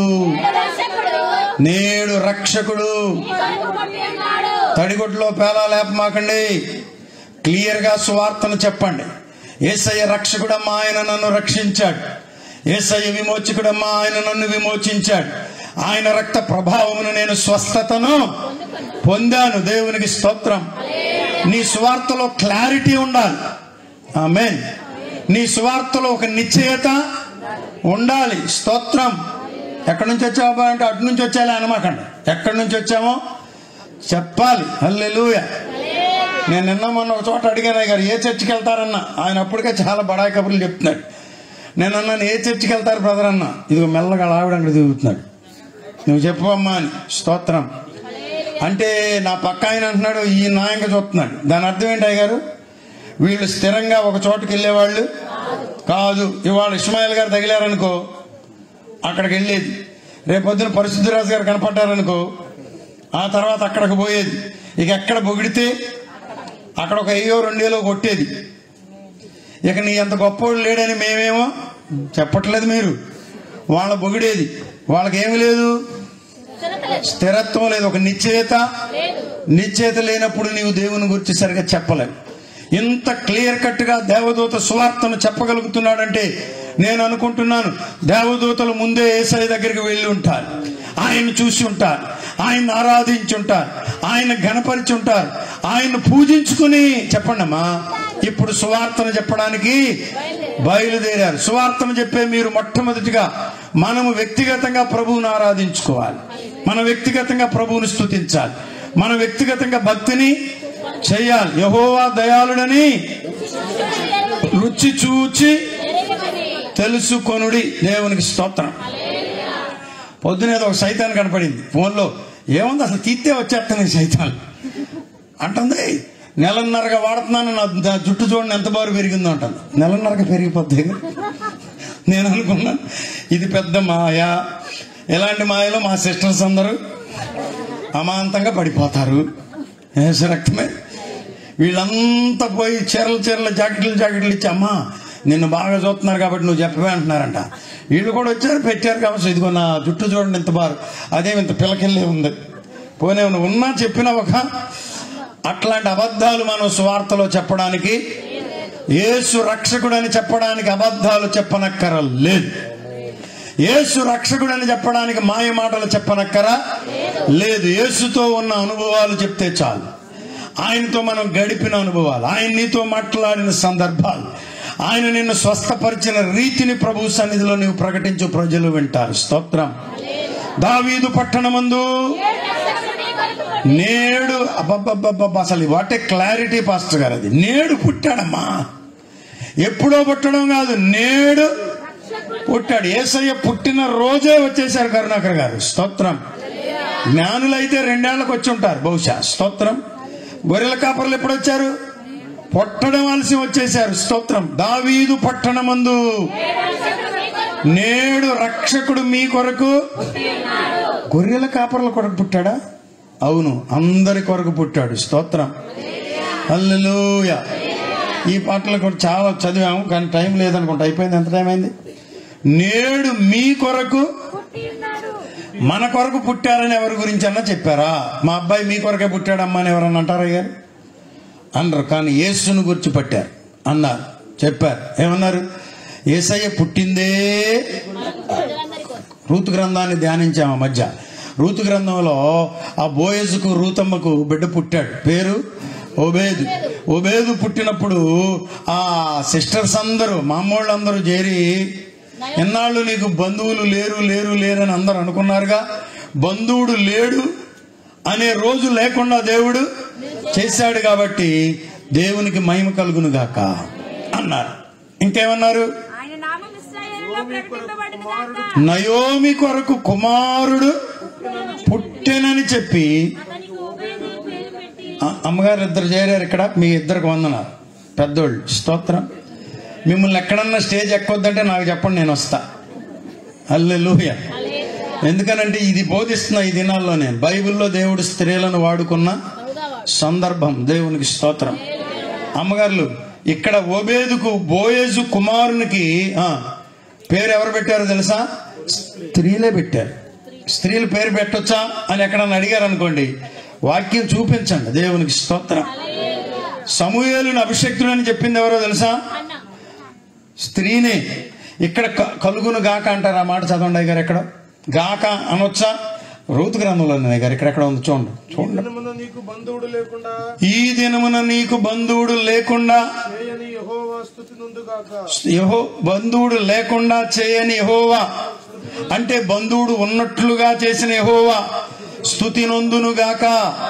నేడు రక్షకుడు. తడిగొడ్లో పేలా లేపమాకండి. క్లియర్ గా సువార్తను చెప్పండి. యేసయ్య రక్షకుడమ్మా, ఆయన నన్ను రక్షించాడు. యేసయ్య విమోచకుడమ్మా, ఆయన నన్ను విమోచించాడు. ఆయన రక్త ప్రభావమును నేను స్వస్థతను పొందాను. దేవునికి స్తోత్రం. నీ సువార్తలో క్లారిటీ ఉండాలి. ఆమేన్. నీ సువార్తలో ఒక నిశ్చయత ఉండాలి. స్తోత్రం. ఎక్కడి నుంచి వచ్చావా అంటే అటు నుంచి వచ్చాలే అనమాకండి. ఎక్కడి నుంచి వచ్చామో చెప్పాలి. హల్లెలూయా. నేను నిన్న మొన్న ఒక చోట అడిగాను, గారు ఏ చర్చికి వెళ్తారన్నా. ఆయన అప్పటికే చాలా బడాయి కబుర్లు చెప్తున్నాడు. నేను అన్నాను, ఏ చర్చికి వెళ్తారు బ్రదర్ అన్న. ఇదిగో మెల్లగా ఆవిడ అక్కడ తిరుగుతున్నాడు. నువ్వు చెప్పమ్మా అని. స్తోత్రం. అంటే నా పక్క ఆయన అంటున్నాడు, ఈ నాయంగా చూస్తున్నాడు. దాని అర్థం ఏంటి అయ్యగారు? వీళ్ళు స్థిరంగా ఒక చోటుకి వెళ్ళేవాళ్ళు కాదు. ఇవాళ ఇస్మాయిల్ గారు తగిలారనుకో అక్కడికి వెళ్ళేది. రేపొద్దున పరిశుద్ధరాజు గారు కనపడ్డారనుకో ఆ తర్వాత అక్కడికి పోయేది. ఇక ఎక్కడ పొగిడితే అక్కడ ఒక అయ్యో రెండేలో కొట్టేది. ఇక నీ అంత గొప్పవాడు లేడని మేమేమో చెప్పట్లేదు, మీరు వాళ్ళ పొగిడేది. వాళ్ళకేమి లేదు, స్థిరత్వం లేదు, ఒక నిశ్చయత లేనప్పుడు నీవు దేవుని గురించి సరిగా చెప్పలేవు. ఇంత క్లియర్ కట్ గా దేవదూత సువార్తను చెప్పగలుగుతున్నాడంటే నేను అనుకుంటున్నాను దేవదూతలు ముందే యేసయ్య దగ్గరికి వెళ్ళి ఉంటారు, ఆయన చూసి ఉంటారు, ఆయన ఆరాధించి ఉంటారు, ఆయన ఘనపరిచి ఉంటారు, ఆయన పూజించుకుని చెప్పండమ్మా ఇప్పుడు సువార్తను చెప్పడానికి బయలుదేరారు. సువార్తను చెప్పే మీరు మొట్టమొదటిగా మనము వ్యక్తిగతంగా ప్రభువును ఆరాధించుకోవాలి, మన వ్యక్తిగతంగా ప్రభువును స్తుతించాలి, మన వ్యక్తిగతంగా భక్తిని చేయాలి. యెహోవా దయాళుడని రుచి చూచి తెలుసుకొనుడి. దేవునికి స్తోత్రం. పొద్దునేదో ఒక సైతాన్ కనపడింది ఫోన్లో. ఏముంది అసలు తీస్తే వచ్చేస్తాను సైతాన్ అంటుంది. నెలన్నరగా వాడుతున్నాను, నా జుట్టు చూడండి ఎంత బారు పెరిగిందో అంటుంది. నెలన్నరగా పెరిగిపోద్ది. నేను అనుకున్నాను ఇది పెద్ద మాయ. ఇలాంటి మాయలో మా సిస్టర్స్ అందరూ అమాంతంగా పడిపోతారు. యేసు రక్తమే. వీళ్ళంతా పోయి చీరలు జాకెట్లు ఇచ్చి అమ్మా నిన్ను బాగా చూస్తున్నారు కాబట్టి నువ్వు చెప్పవే అంటున్నారంట. వీళ్ళు కూడా వచ్చారు, పెట్టారు కాబట్టి ఇదిగో నా జుట్టు చూడండి ఎంత బారు, అదేమి ఇంత పిల్లకెళ్ళే ఉంది. పోనీ ఉన్నా చెప్పిన ఒక అట్లాంటి అబద్ధాలు మనం సువార్తలో చెప్పడానికి, యేసు రక్షకుడని చెప్పడానికి అబద్ధాలు చెప్పనక్కర లేదు. యేసు రక్షకుడని చెప్పడానికి మాయ మాటలు చెప్పనక్కర లేదు. యేసుతో ఉన్న అనుభవాలు చెప్తే చాలు. ఆయనతో మనం గడిపిన అనుభవాలు, ఆయన నీతో మాట్లాడిన సందర్భాలు, ఆయన నిన్ను స్వస్థపరిచిన రీతిని ప్రభు సన్నిధిలో నీవు ప్రకటించు, ప్రజలు వింటారు. స్తోత్రం. దావీదు పట్టణమందు నేడు, అబ్బబ్బబ్బబ్బ, అసలు వాటే క్లారిటీ పాస్టర్ గారు. అది నేడు పుట్టాడమ్మా, ఎప్పుడో పుట్టడం కాదు, నేడు పుట్టాడు. యేసయ్య పుట్టిన రోజే వచ్చేసారు కరుణాకర్ గారు. స్తోత్రం. జ్ఞానులైతే 2 ఏళ్లకు వచ్చి ఉంటారు బహుశా. స్తోత్రం. గొర్రెల కాపర్లు ఎప్పుడు వచ్చారు? పుట్టడం ఆలస్యం వచ్చేసారు. స్తోత్రం. దావీదు పట్టణమందు నేడు రక్షకుడు మీ కొరకు. గొర్రెల కాపర్ల కొరకు పుట్టాడా? అవును, అందరి కొరకు పుట్టాడు. స్తోత్రం. హల్లెలూయా. ఈ పాటలు కూడా చాలా చదివాము, కానీ టైం లేదనుకుంటా. అయిపోయింది. ఎంత టైం అయింది? నేడు మీ కొరకు, మన కొరకు పుట్టారని ఎవరి గురించి అన్నా చెప్పారా? మా అబ్బాయి మీ కొరకే పుట్టాడమ్మా అని ఎవరన్నా అంటారా గారు? అనరు. కానీ యేసును గురించి పట్టారు, అన్నారు, చెప్పారు. ఏమన్నారు? యేసయ్య పుట్టిందే. రూతు గ్రంథాన్ని ధ్యానించాము మధ్య. రూతు గ్రంథంలో ఆ బోయజుకు రూతమ్మకు బిడ్డ పుట్టాడు, పేరు ఓబేదు. ఓబేదు పుట్టినప్పుడు ఆ సిస్టర్స్ అందరూ, మామూళ్ళందరూ చేరి, ఎన్నాళ్ళు నీకు బంధువులు లేరని అందరూ అనుకున్నారుగా, బంధువుడు లేడు అనే రోజు లేకుండా దేవుడు చేశాడు కాబట్టి దేవునికి మహిమ కలుగును గాక అన్నారు. ఇంకేమన్నారు? నయోమి కొరకు కుమారుడు పుట్టెనని చెప్పి. అమ్మగారు 2 చేరారు ఇక్కడ, మీ 2కి వందనాలు, పెద్దోళ్ళు. స్తోత్రం. మిమ్మల్ని ఎక్కడన్నా స్టేజ్ ఎక్కొద్దంటే నాకు చెప్పండి, నేను వస్తా. హల్లెలూయా. ఎందుకనంటే ఇది బోధిస్తున్నా ఈ దినాల్లో నేను. బైబిల్లో దేవుడు స్త్రీలను వాడుకున్న సందర్భం. దేవునికి స్తోత్రం. అమ్మగారులు, ఇక్కడ ఓబేదుకు బోయేజు కుమారునికి పేరు ఎవరు పెట్టారో తెలుసా? స్త్రీలే పెట్టారు. స్త్రీలు పేరు పెట్టొచ్చా అని ఎక్కడన్నా అడిగారు అనుకోండి, వాక్యం చూపించండి. దేవునికి స్తోత్రం. సమూయేలుని అభిషేక్తుడు అని చెప్పింది ఎవరో తెలుసా? స్త్రీనే. ఇక్కడ కలుగును గాక అంటారు. ఆ మాట చదవండి గారు. ఎక్కడ గాక అనొచ్చా? రూతు గ్రంథంలో గారు ఇక్కడెక్కడ ఉంది చూడండి. ఈ దినమున నీకు బంధువుడు లేకుండా బంధువుడు లేకుండా చేయని యెహోవా, అంటే బంధువుడు ఉన్నట్లుగా చేసిన యెహోవా స్తుతి నొందును గాక.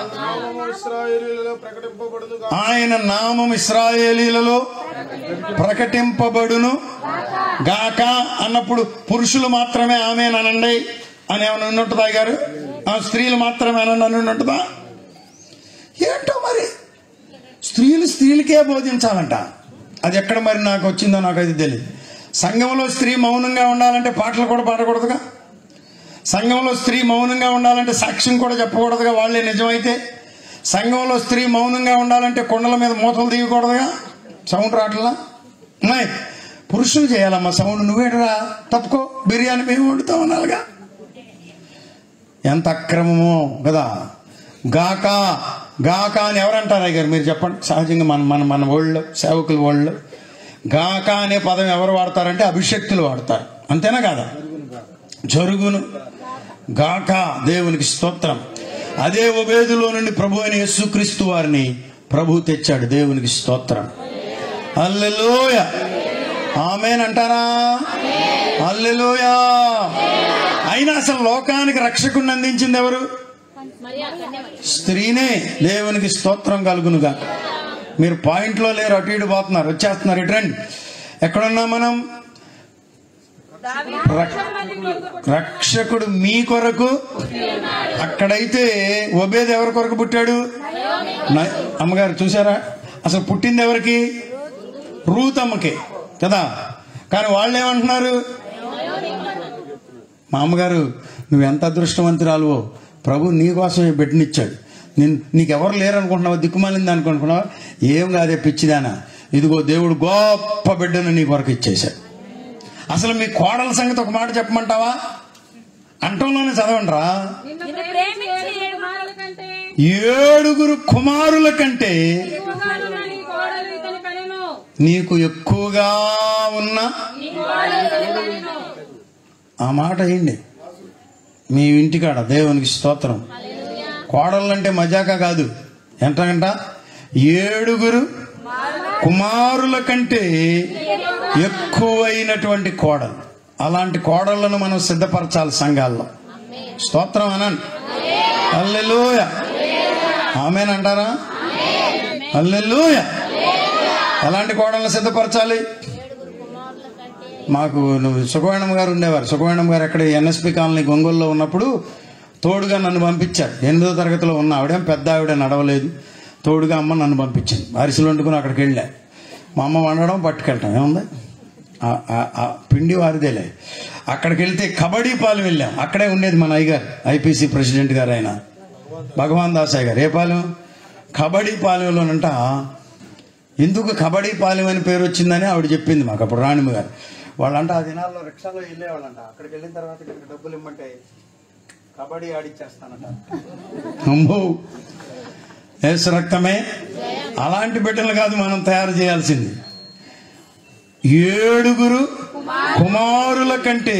ఆయన నామం ఇశ్రాయేలీలలో ప్రకటింపబడును గాక అన్నప్పుడు పురుషులు మాత్రమే ఆమేనండి అని ఏమైనా ఉన్నట్టుదా గారు? స్త్రీలు మాత్రమే అని ఉన్నట్టుదా? ఏంటో మరి స్త్రీలకే బోధించాలంట. అది ఎక్కడ మరి నాకు వచ్చిందో నాకు అది తెలియదు. సంఘంలో స్త్రీ మౌనంగా ఉండాలంటే పాటలు కూడా పాడకూడదుగా. సంఘంలో స్త్రీ మౌనంగా ఉండాలంటే సాక్ష్యం కూడా చెప్పకూడదుగా వాళ్ళే నిజమైతే. సంఘంలో స్త్రీ మౌనంగా ఉండాలంటే కొండల మీద మూతలు తీయకూడదుగా, సౌండ్ రావట్లా. పురుషులు చేయాలమ్మా సౌండ్. నువ్వేటరా తప్పుకో, బిర్యానీ మేము వండుతాం అనాలిగా. ఎంత అక్రమమో కదా. గాక గాక అని ఎవరంటారా గారు? మీరు చెప్పండి. సహజంగా మన ఓళ్ళు, సేవకుల ఓళ్ళు గాక అనే పదం ఎవరు వాడతారంటే అభిషక్తులు వాడతారు. అంతేనా కాదా? జరుగును గాక. దేవునికి స్తోత్రం. అదే ఓబేదులో నుండి ప్రభు అయిన యేసుక్రీస్తు వారిని ప్రభు తెచ్చాడు. దేవునికి స్తోత్రం. హల్లెలూయా. ఆమేన్ అంటారా? హల్లెలూయా. అయినా అసలు లోకానికి రక్షకుడిని అందించింది ఎవరు? స్త్రీనే. దేవునికి స్తోత్రం కలుగునుగా. మీరు పాయింట్లో లేరు, అటు ఇటు పోతున్నారు, వచ్చేస్తున్నారు. ఇటు రండి. ఎక్కడున్నా మనం? రక్షకుడు మీ కొరకు. అక్కడైతే ఓబేదు ఎవరి కొరకు పుట్టాడు? అమ్మగారు చూసారా? అసలు పుట్టింది ఎవరికి? రూతమ్మకి కదా. కానీ వాళ్ళు ఏమంటున్నారు? మా అమ్మగారు నువ్వెంత అదృష్టవంతురాలువో, ప్రభు నీకోసమే బిడ్డనిచ్చాడు, నీకెవరు లేరనుకుంటున్నావా? దిక్కుమాలింది అనుకుంటున్నావా? ఏం కాదే పిచ్చిదానా, ఇదిగో దేవుడు గొప్ప బిడ్డను నీ కొరకు ఇచ్చేశాడు. అసలు మీ కోడల సంగతి ఒక మాట చెప్పమంటావా? అంటంలోనే చదవండిరా. 7 కుమారుల కంటే నీకు ఎక్కువగా ఉన్న ఆ మాట ఏంటి మీ ఇంటికాడ? దేవునికి స్తోత్రం. కోడళ్ళంటే మజాకా కాదు. ఎంతకంట 7 కుమారుల కంటే ఎక్కువైనటువంటి కోడలు. అలాంటి కోడళ్లను మనం సిద్ధపరచాలి సంఘాల్లో. స్తోత్రం అనండి. హల్లెలూయా. ఆమేన్ అంటారా? హల్లెలూయా. ఎలాంటి కోడళ్ళను సిద్ధపరచాలి? మాకు సుఖవేణం గారు ఉండేవారు. సుఖవేణం గారు అక్కడ ఎన్ఎస్పి కాలనీ గొంగోలులో ఉన్నప్పుడు తోడుగా నన్ను పంపించారు. 8వ తరగతిలో ఉన్న ఆవిడేం పెద్ద ఆవిడ, నడవలేదు. తోడుగా అమ్మ నన్ను పంపించింది. అరిసెలు వండుకుని అక్కడికి వెళ్ళా. మా అమ్మ వండడం పట్టుకెళ్ళటం ఏముంది, పిండి వారిదేలే. అక్కడికి వెళ్తే కబడ్డీ పాలెం వెళ్ళాం. అక్కడే ఉండేది మన అయ్యగారు, ఐపీసీ ప్రెసిడెంట్ గారు, ఆయన భగవాన్ దాసయ్య గారు. ఏ పాలెం? కబడ్డీ పాలెంలోనంట. ఎందుకు కబడ్డీ పాలెం అని పేరు వచ్చిందని ఆవిడ చెప్పింది మాకు అప్పుడు, రాణిమ గారు. వాళ్ళంట ఆ దినాల్లో రిక్షాలో వెళ్ళేవాళ్ళంట. అక్కడికి వెళ్ళిన తర్వాత ఇక్కడికి డబ్బులు ఇమ్మంటే కబడ్డీ ఆడిచ్చేస్తానంట. అమ్మో, యేసు రక్తమే. అలాంటి బిడ్డలు కాదు మనం తయారు చేయాల్సింది. 7 కుమారుల కంటే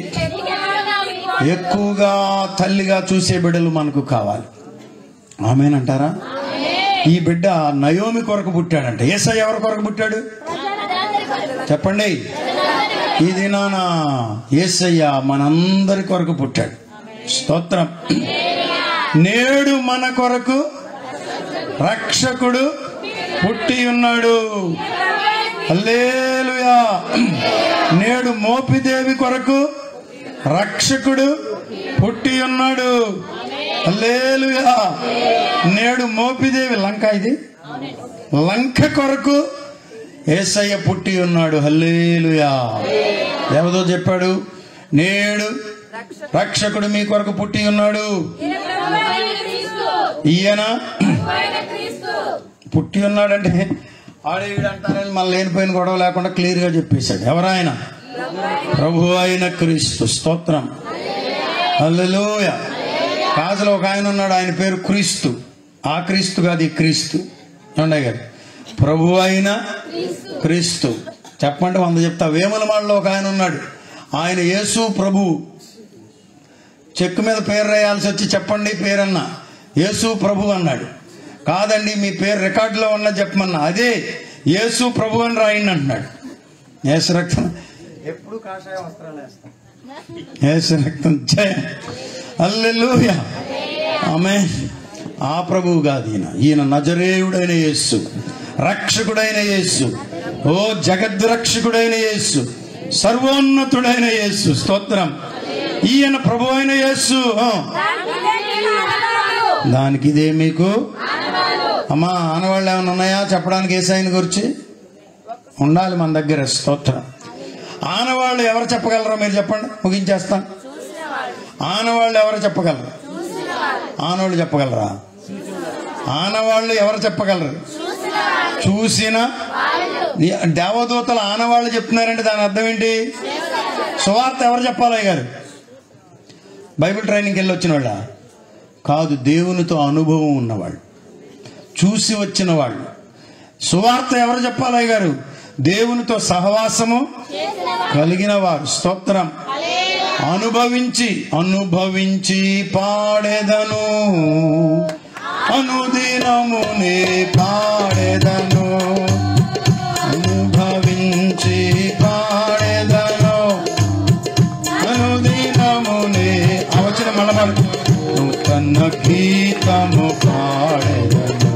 ఎక్కువగా తల్లిగా చూసే బిడ్డలు మనకు కావాలి. ఆమేనంటారా? ఈ బిడ్డ నయోమి కొరకు పుట్టాడంట. యేసయ్య ఎవరి కొరకు పుట్టాడు చెప్పండి? ఈ దినాన యేసయ్య మనందరి కొరకు పుట్టాడు. స్తోత్రం. నేడు మన కొరకు రక్షకుడు పుట్టి ఉన్నాడు. హల్లెలూయా. నేడు మోపిదేవి కొరకు రక్షకుడు పుట్టి ఉన్నాడు. హల్లెలూయా. నేడు మోపిదేవి లంక, ఇది లంక కొరకు యేసయ్య పుట్టి ఉన్నాడు. హల్లెలూయా. ఎవదో చెప్పాడు, నేడు రక్షకుడు మీ కొరకు పుట్టి ఉన్నాడు. ఈయన పుట్టి ఉన్నాడంటే ఆడేడంటారని మళ్ళీ లేనిపోయిన గొడవ లేకుండా క్లియర్ గా చెప్పేశాడు. ఎవరాయన? ప్రభు అయిన క్రీస్తు. స్తోత్రం. హల్లెలూయా. కాజలో ఒక ఆయన ఉన్నాడు, ఆయన పేరు క్రీస్తు. ఆ క్రీస్తు కాదు, ఈ క్రీస్తు. ఏమండే గారు? ప్రభు అయిన క్రీస్తు. చెప్పండి 100 చెప్తా. వేములవాడలో ఒక ఆయన ఉన్నాడు, ఆయన యేసు ప్రభు. చెక్కు మీద పేరు రాయాల్సి వచ్చి చెప్పండి పేరన్నా, యేసు ప్రభు అన్నాడు. కాదండి మీ పేరు రికార్డులో ఉన్న చెప్పమన్నా, అదే యేసు ప్రభు అని రాయండి అంటున్నాడు. యేసు రక్తం ఎప్పుడు కాషాయ వస్త్రాలు వేస్తాం. యేసు రక్తం జయ. హల్లెలూయా. ఆమేన్. ఆ ప్రభువు కాదు ఈయన. ఈయన నజరేయుడైన యేసు, రక్షకుడైన యేసు, ఓ జగద్రక్షకుడైన యేసు, సర్వోన్నతుడైన యేసు. స్తోత్రం. ఈయన ప్రభు అయిన యేసు. దానికి ఇదే మీకు అమ్మా ఆనవాళ్ళు ఏమైనా ఉన్నాయా చెప్పడానికి? యేసయ్యని గురించి ఉండాలి మన దగ్గర. స్తోత్రం. ఆనవాళ్ళు ఎవరు చెప్పగలరో మీరు చెప్పండి, ముగించేస్తాను. ఆనవాళ్ళు ఎవరు చెప్పగలరు? ఆనవాళ్ళు చెప్పగలరా? ఆనవాళ్ళు ఎవరు చెప్పగలరు? చూసిన దేవదూతల ఆనవాళ్ళు చెప్తున్నారంటే దాని అర్థం ఏంటి? సువార్త ఎవరు చెప్పాలి గారు? బైబిల్ ట్రైనింగ్కి వెళ్ళి వచ్చిన వాళ్ళ కాదు, దేవునితో అనుభవం ఉన్నవాళ్ళు, చూసి వచ్చిన వాళ్ళు. సువార్త ఎవరు చెప్పాలి గారు? దేవునితో సహవాసము కలిగిన వారు. స్తోత్రం. అనుభవించి పాడేదను, అనుదినమునే పాడేదను, అనుభవించి పాడేదను, అనుదినమునే. వచ్చిన మళ్ళీ నూతన గీతము పాడేదను,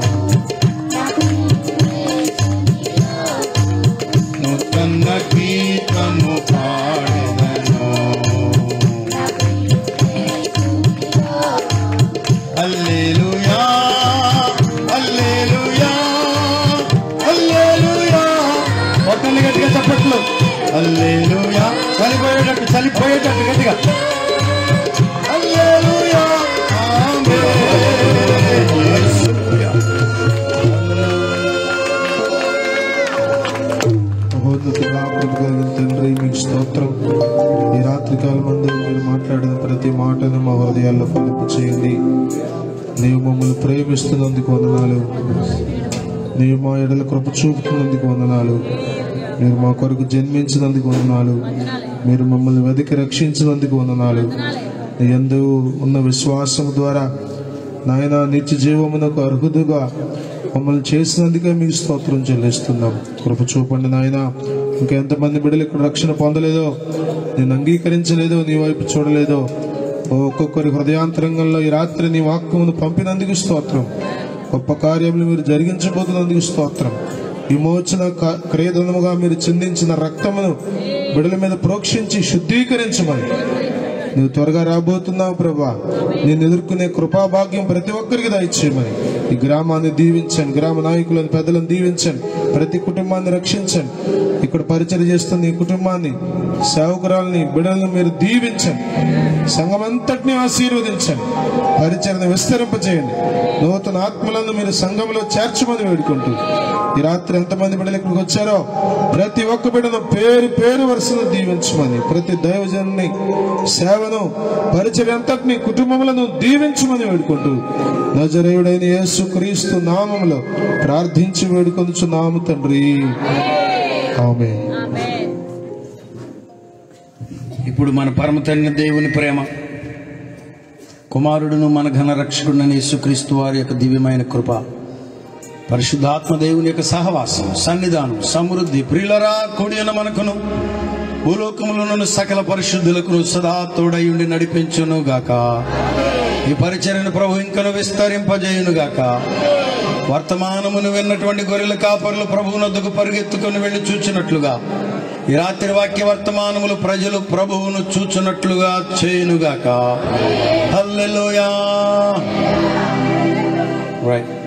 నూతన గీతము పాడేదను. హల్లెలూయా, హల్లెలూయా, హల్లెలూయా. కొట్టండి గట్టిగా చప్పట్లు. హల్లెలూయా. చలిపోయేటట్టు గట్టిగా. హల్లెలూయా. మహోన్నతుడా ప్రభు కలిగిన తండ్రి మీకు స్తోత్రం. ఈ రాత్రికాలం మందు మీరు మాట్లాడిన ప్రతి మాటను మా హృదయాల్లో ఫలింప చేయండి. నీవు మమ్మల్ని ప్రేమిస్తున్నందుకు వందనాలు. నీవు మా ఎడల కృప చూపుతున్నందుకు వందనాలు. మీరు మా కొరకు జన్మించినందుకు వందనాలు. మీరు మమ్మల్ని వెతికి రక్షించినందుకు వందనాలు. నీ యందు ఉన్న విశ్వాసం ద్వారా నాయన నిత్య జీవమునకు అర్హుదుగా మమ్మల్ని చేసినందుకే మీకు స్తోత్రం చెల్లిస్తున్నాం. కృప చూపండి నాయన. ఇంకెంతమంది బిడ్డలు ఇక్కడ రక్షణ పొందలేదో, నేను అంగీకరించలేదో, నీ వైపు చూడలేదో, ఒక్కొక్కరి హృదయాంతరంగంలో ఈ రాత్రి నీ వాక్యమును పంపినందుకు స్తోత్రం. గొప్ప కార్యములు మీరు జరిగించబోతున్నందుకు స్తోత్రం. విమోచన క్రియధనముగా మీరు చిందించిన రక్తమును బిడ్డల మీద ప్రోక్షించి శుద్ధీకరించమని నువ్వు త్వరగా రాబోతున్నావు ప్రభా. నేను ఎదుర్కొనే కృపాభాగ్యం ప్రతి ఒక్కరికి దయచేయమని ఈ గ్రామాన్ని దీవించండి, గ్రామ నాయకులను పెద్దలను దీవించండి, ప్రతి కుటుంబాన్ని రక్షించండి. ఇక్కడ పరిచయం చేస్తున్న ఈ కుటుంబాన్ని, సేవకురాలని, బిడ్డలను మీరు దీవించండి. సంఘమంతటిని ఆశీర్వదించండి, పరిచయం విస్తరింపచేయండి. నూతన ఆత్మలను మీరు సంఘంలో చేర్చమని వేడుకుంటూ ఈ రాత్రి ఎంతమంది బిడ్డలు ఇక్కడికి వచ్చారో ప్రతి ఒక్క బిడ్డను పేరు పేరు వరుసను దీవించమని, ప్రతి దైవజనుని సేవను, పరిచయం అంతటిని, కుటుంబములను దీవించమని వేడుకుంటూ నజరేయుడైన యేసు క్రీస్తు నామములో ప్రార్థించి వేడుకొనుచున్నాము తండ్రి. ఆమేన్. ఇప్పుడు మన పరమ తండ్రి దేవుని ప్రేమ, కుమారుడును మన ఘన రక్షకుడునైన యేసుక్రీస్తు వారి యొక్క దివ్యమైన కృప, పరిశుద్ధాత్మ దేవుని యొక్క సహవాసం, సన్నిధానం, సమృద్ధి ప్రియులరా కూడిన మనకును భూలోకములను సకల పరిశుద్ధులకును సదా తోడై ఉండి నడిపించును గాక. ఈ పరిచర్యను ప్రభు ఇంకను విస్తరింపజేయును గాక. వర్తమానమును విన్నటువంటి గొర్రెల కాపరులు ప్రభువునొద్దకు పరిగెత్తుకుని వెళ్లి చూచినట్లుగా ఈ రాత్రి వాక్య వర్తమానములు ప్రజలు ప్రభువును చూచున్నట్లుగా చేయునుగాక. హల్లెలూయా. రైట్.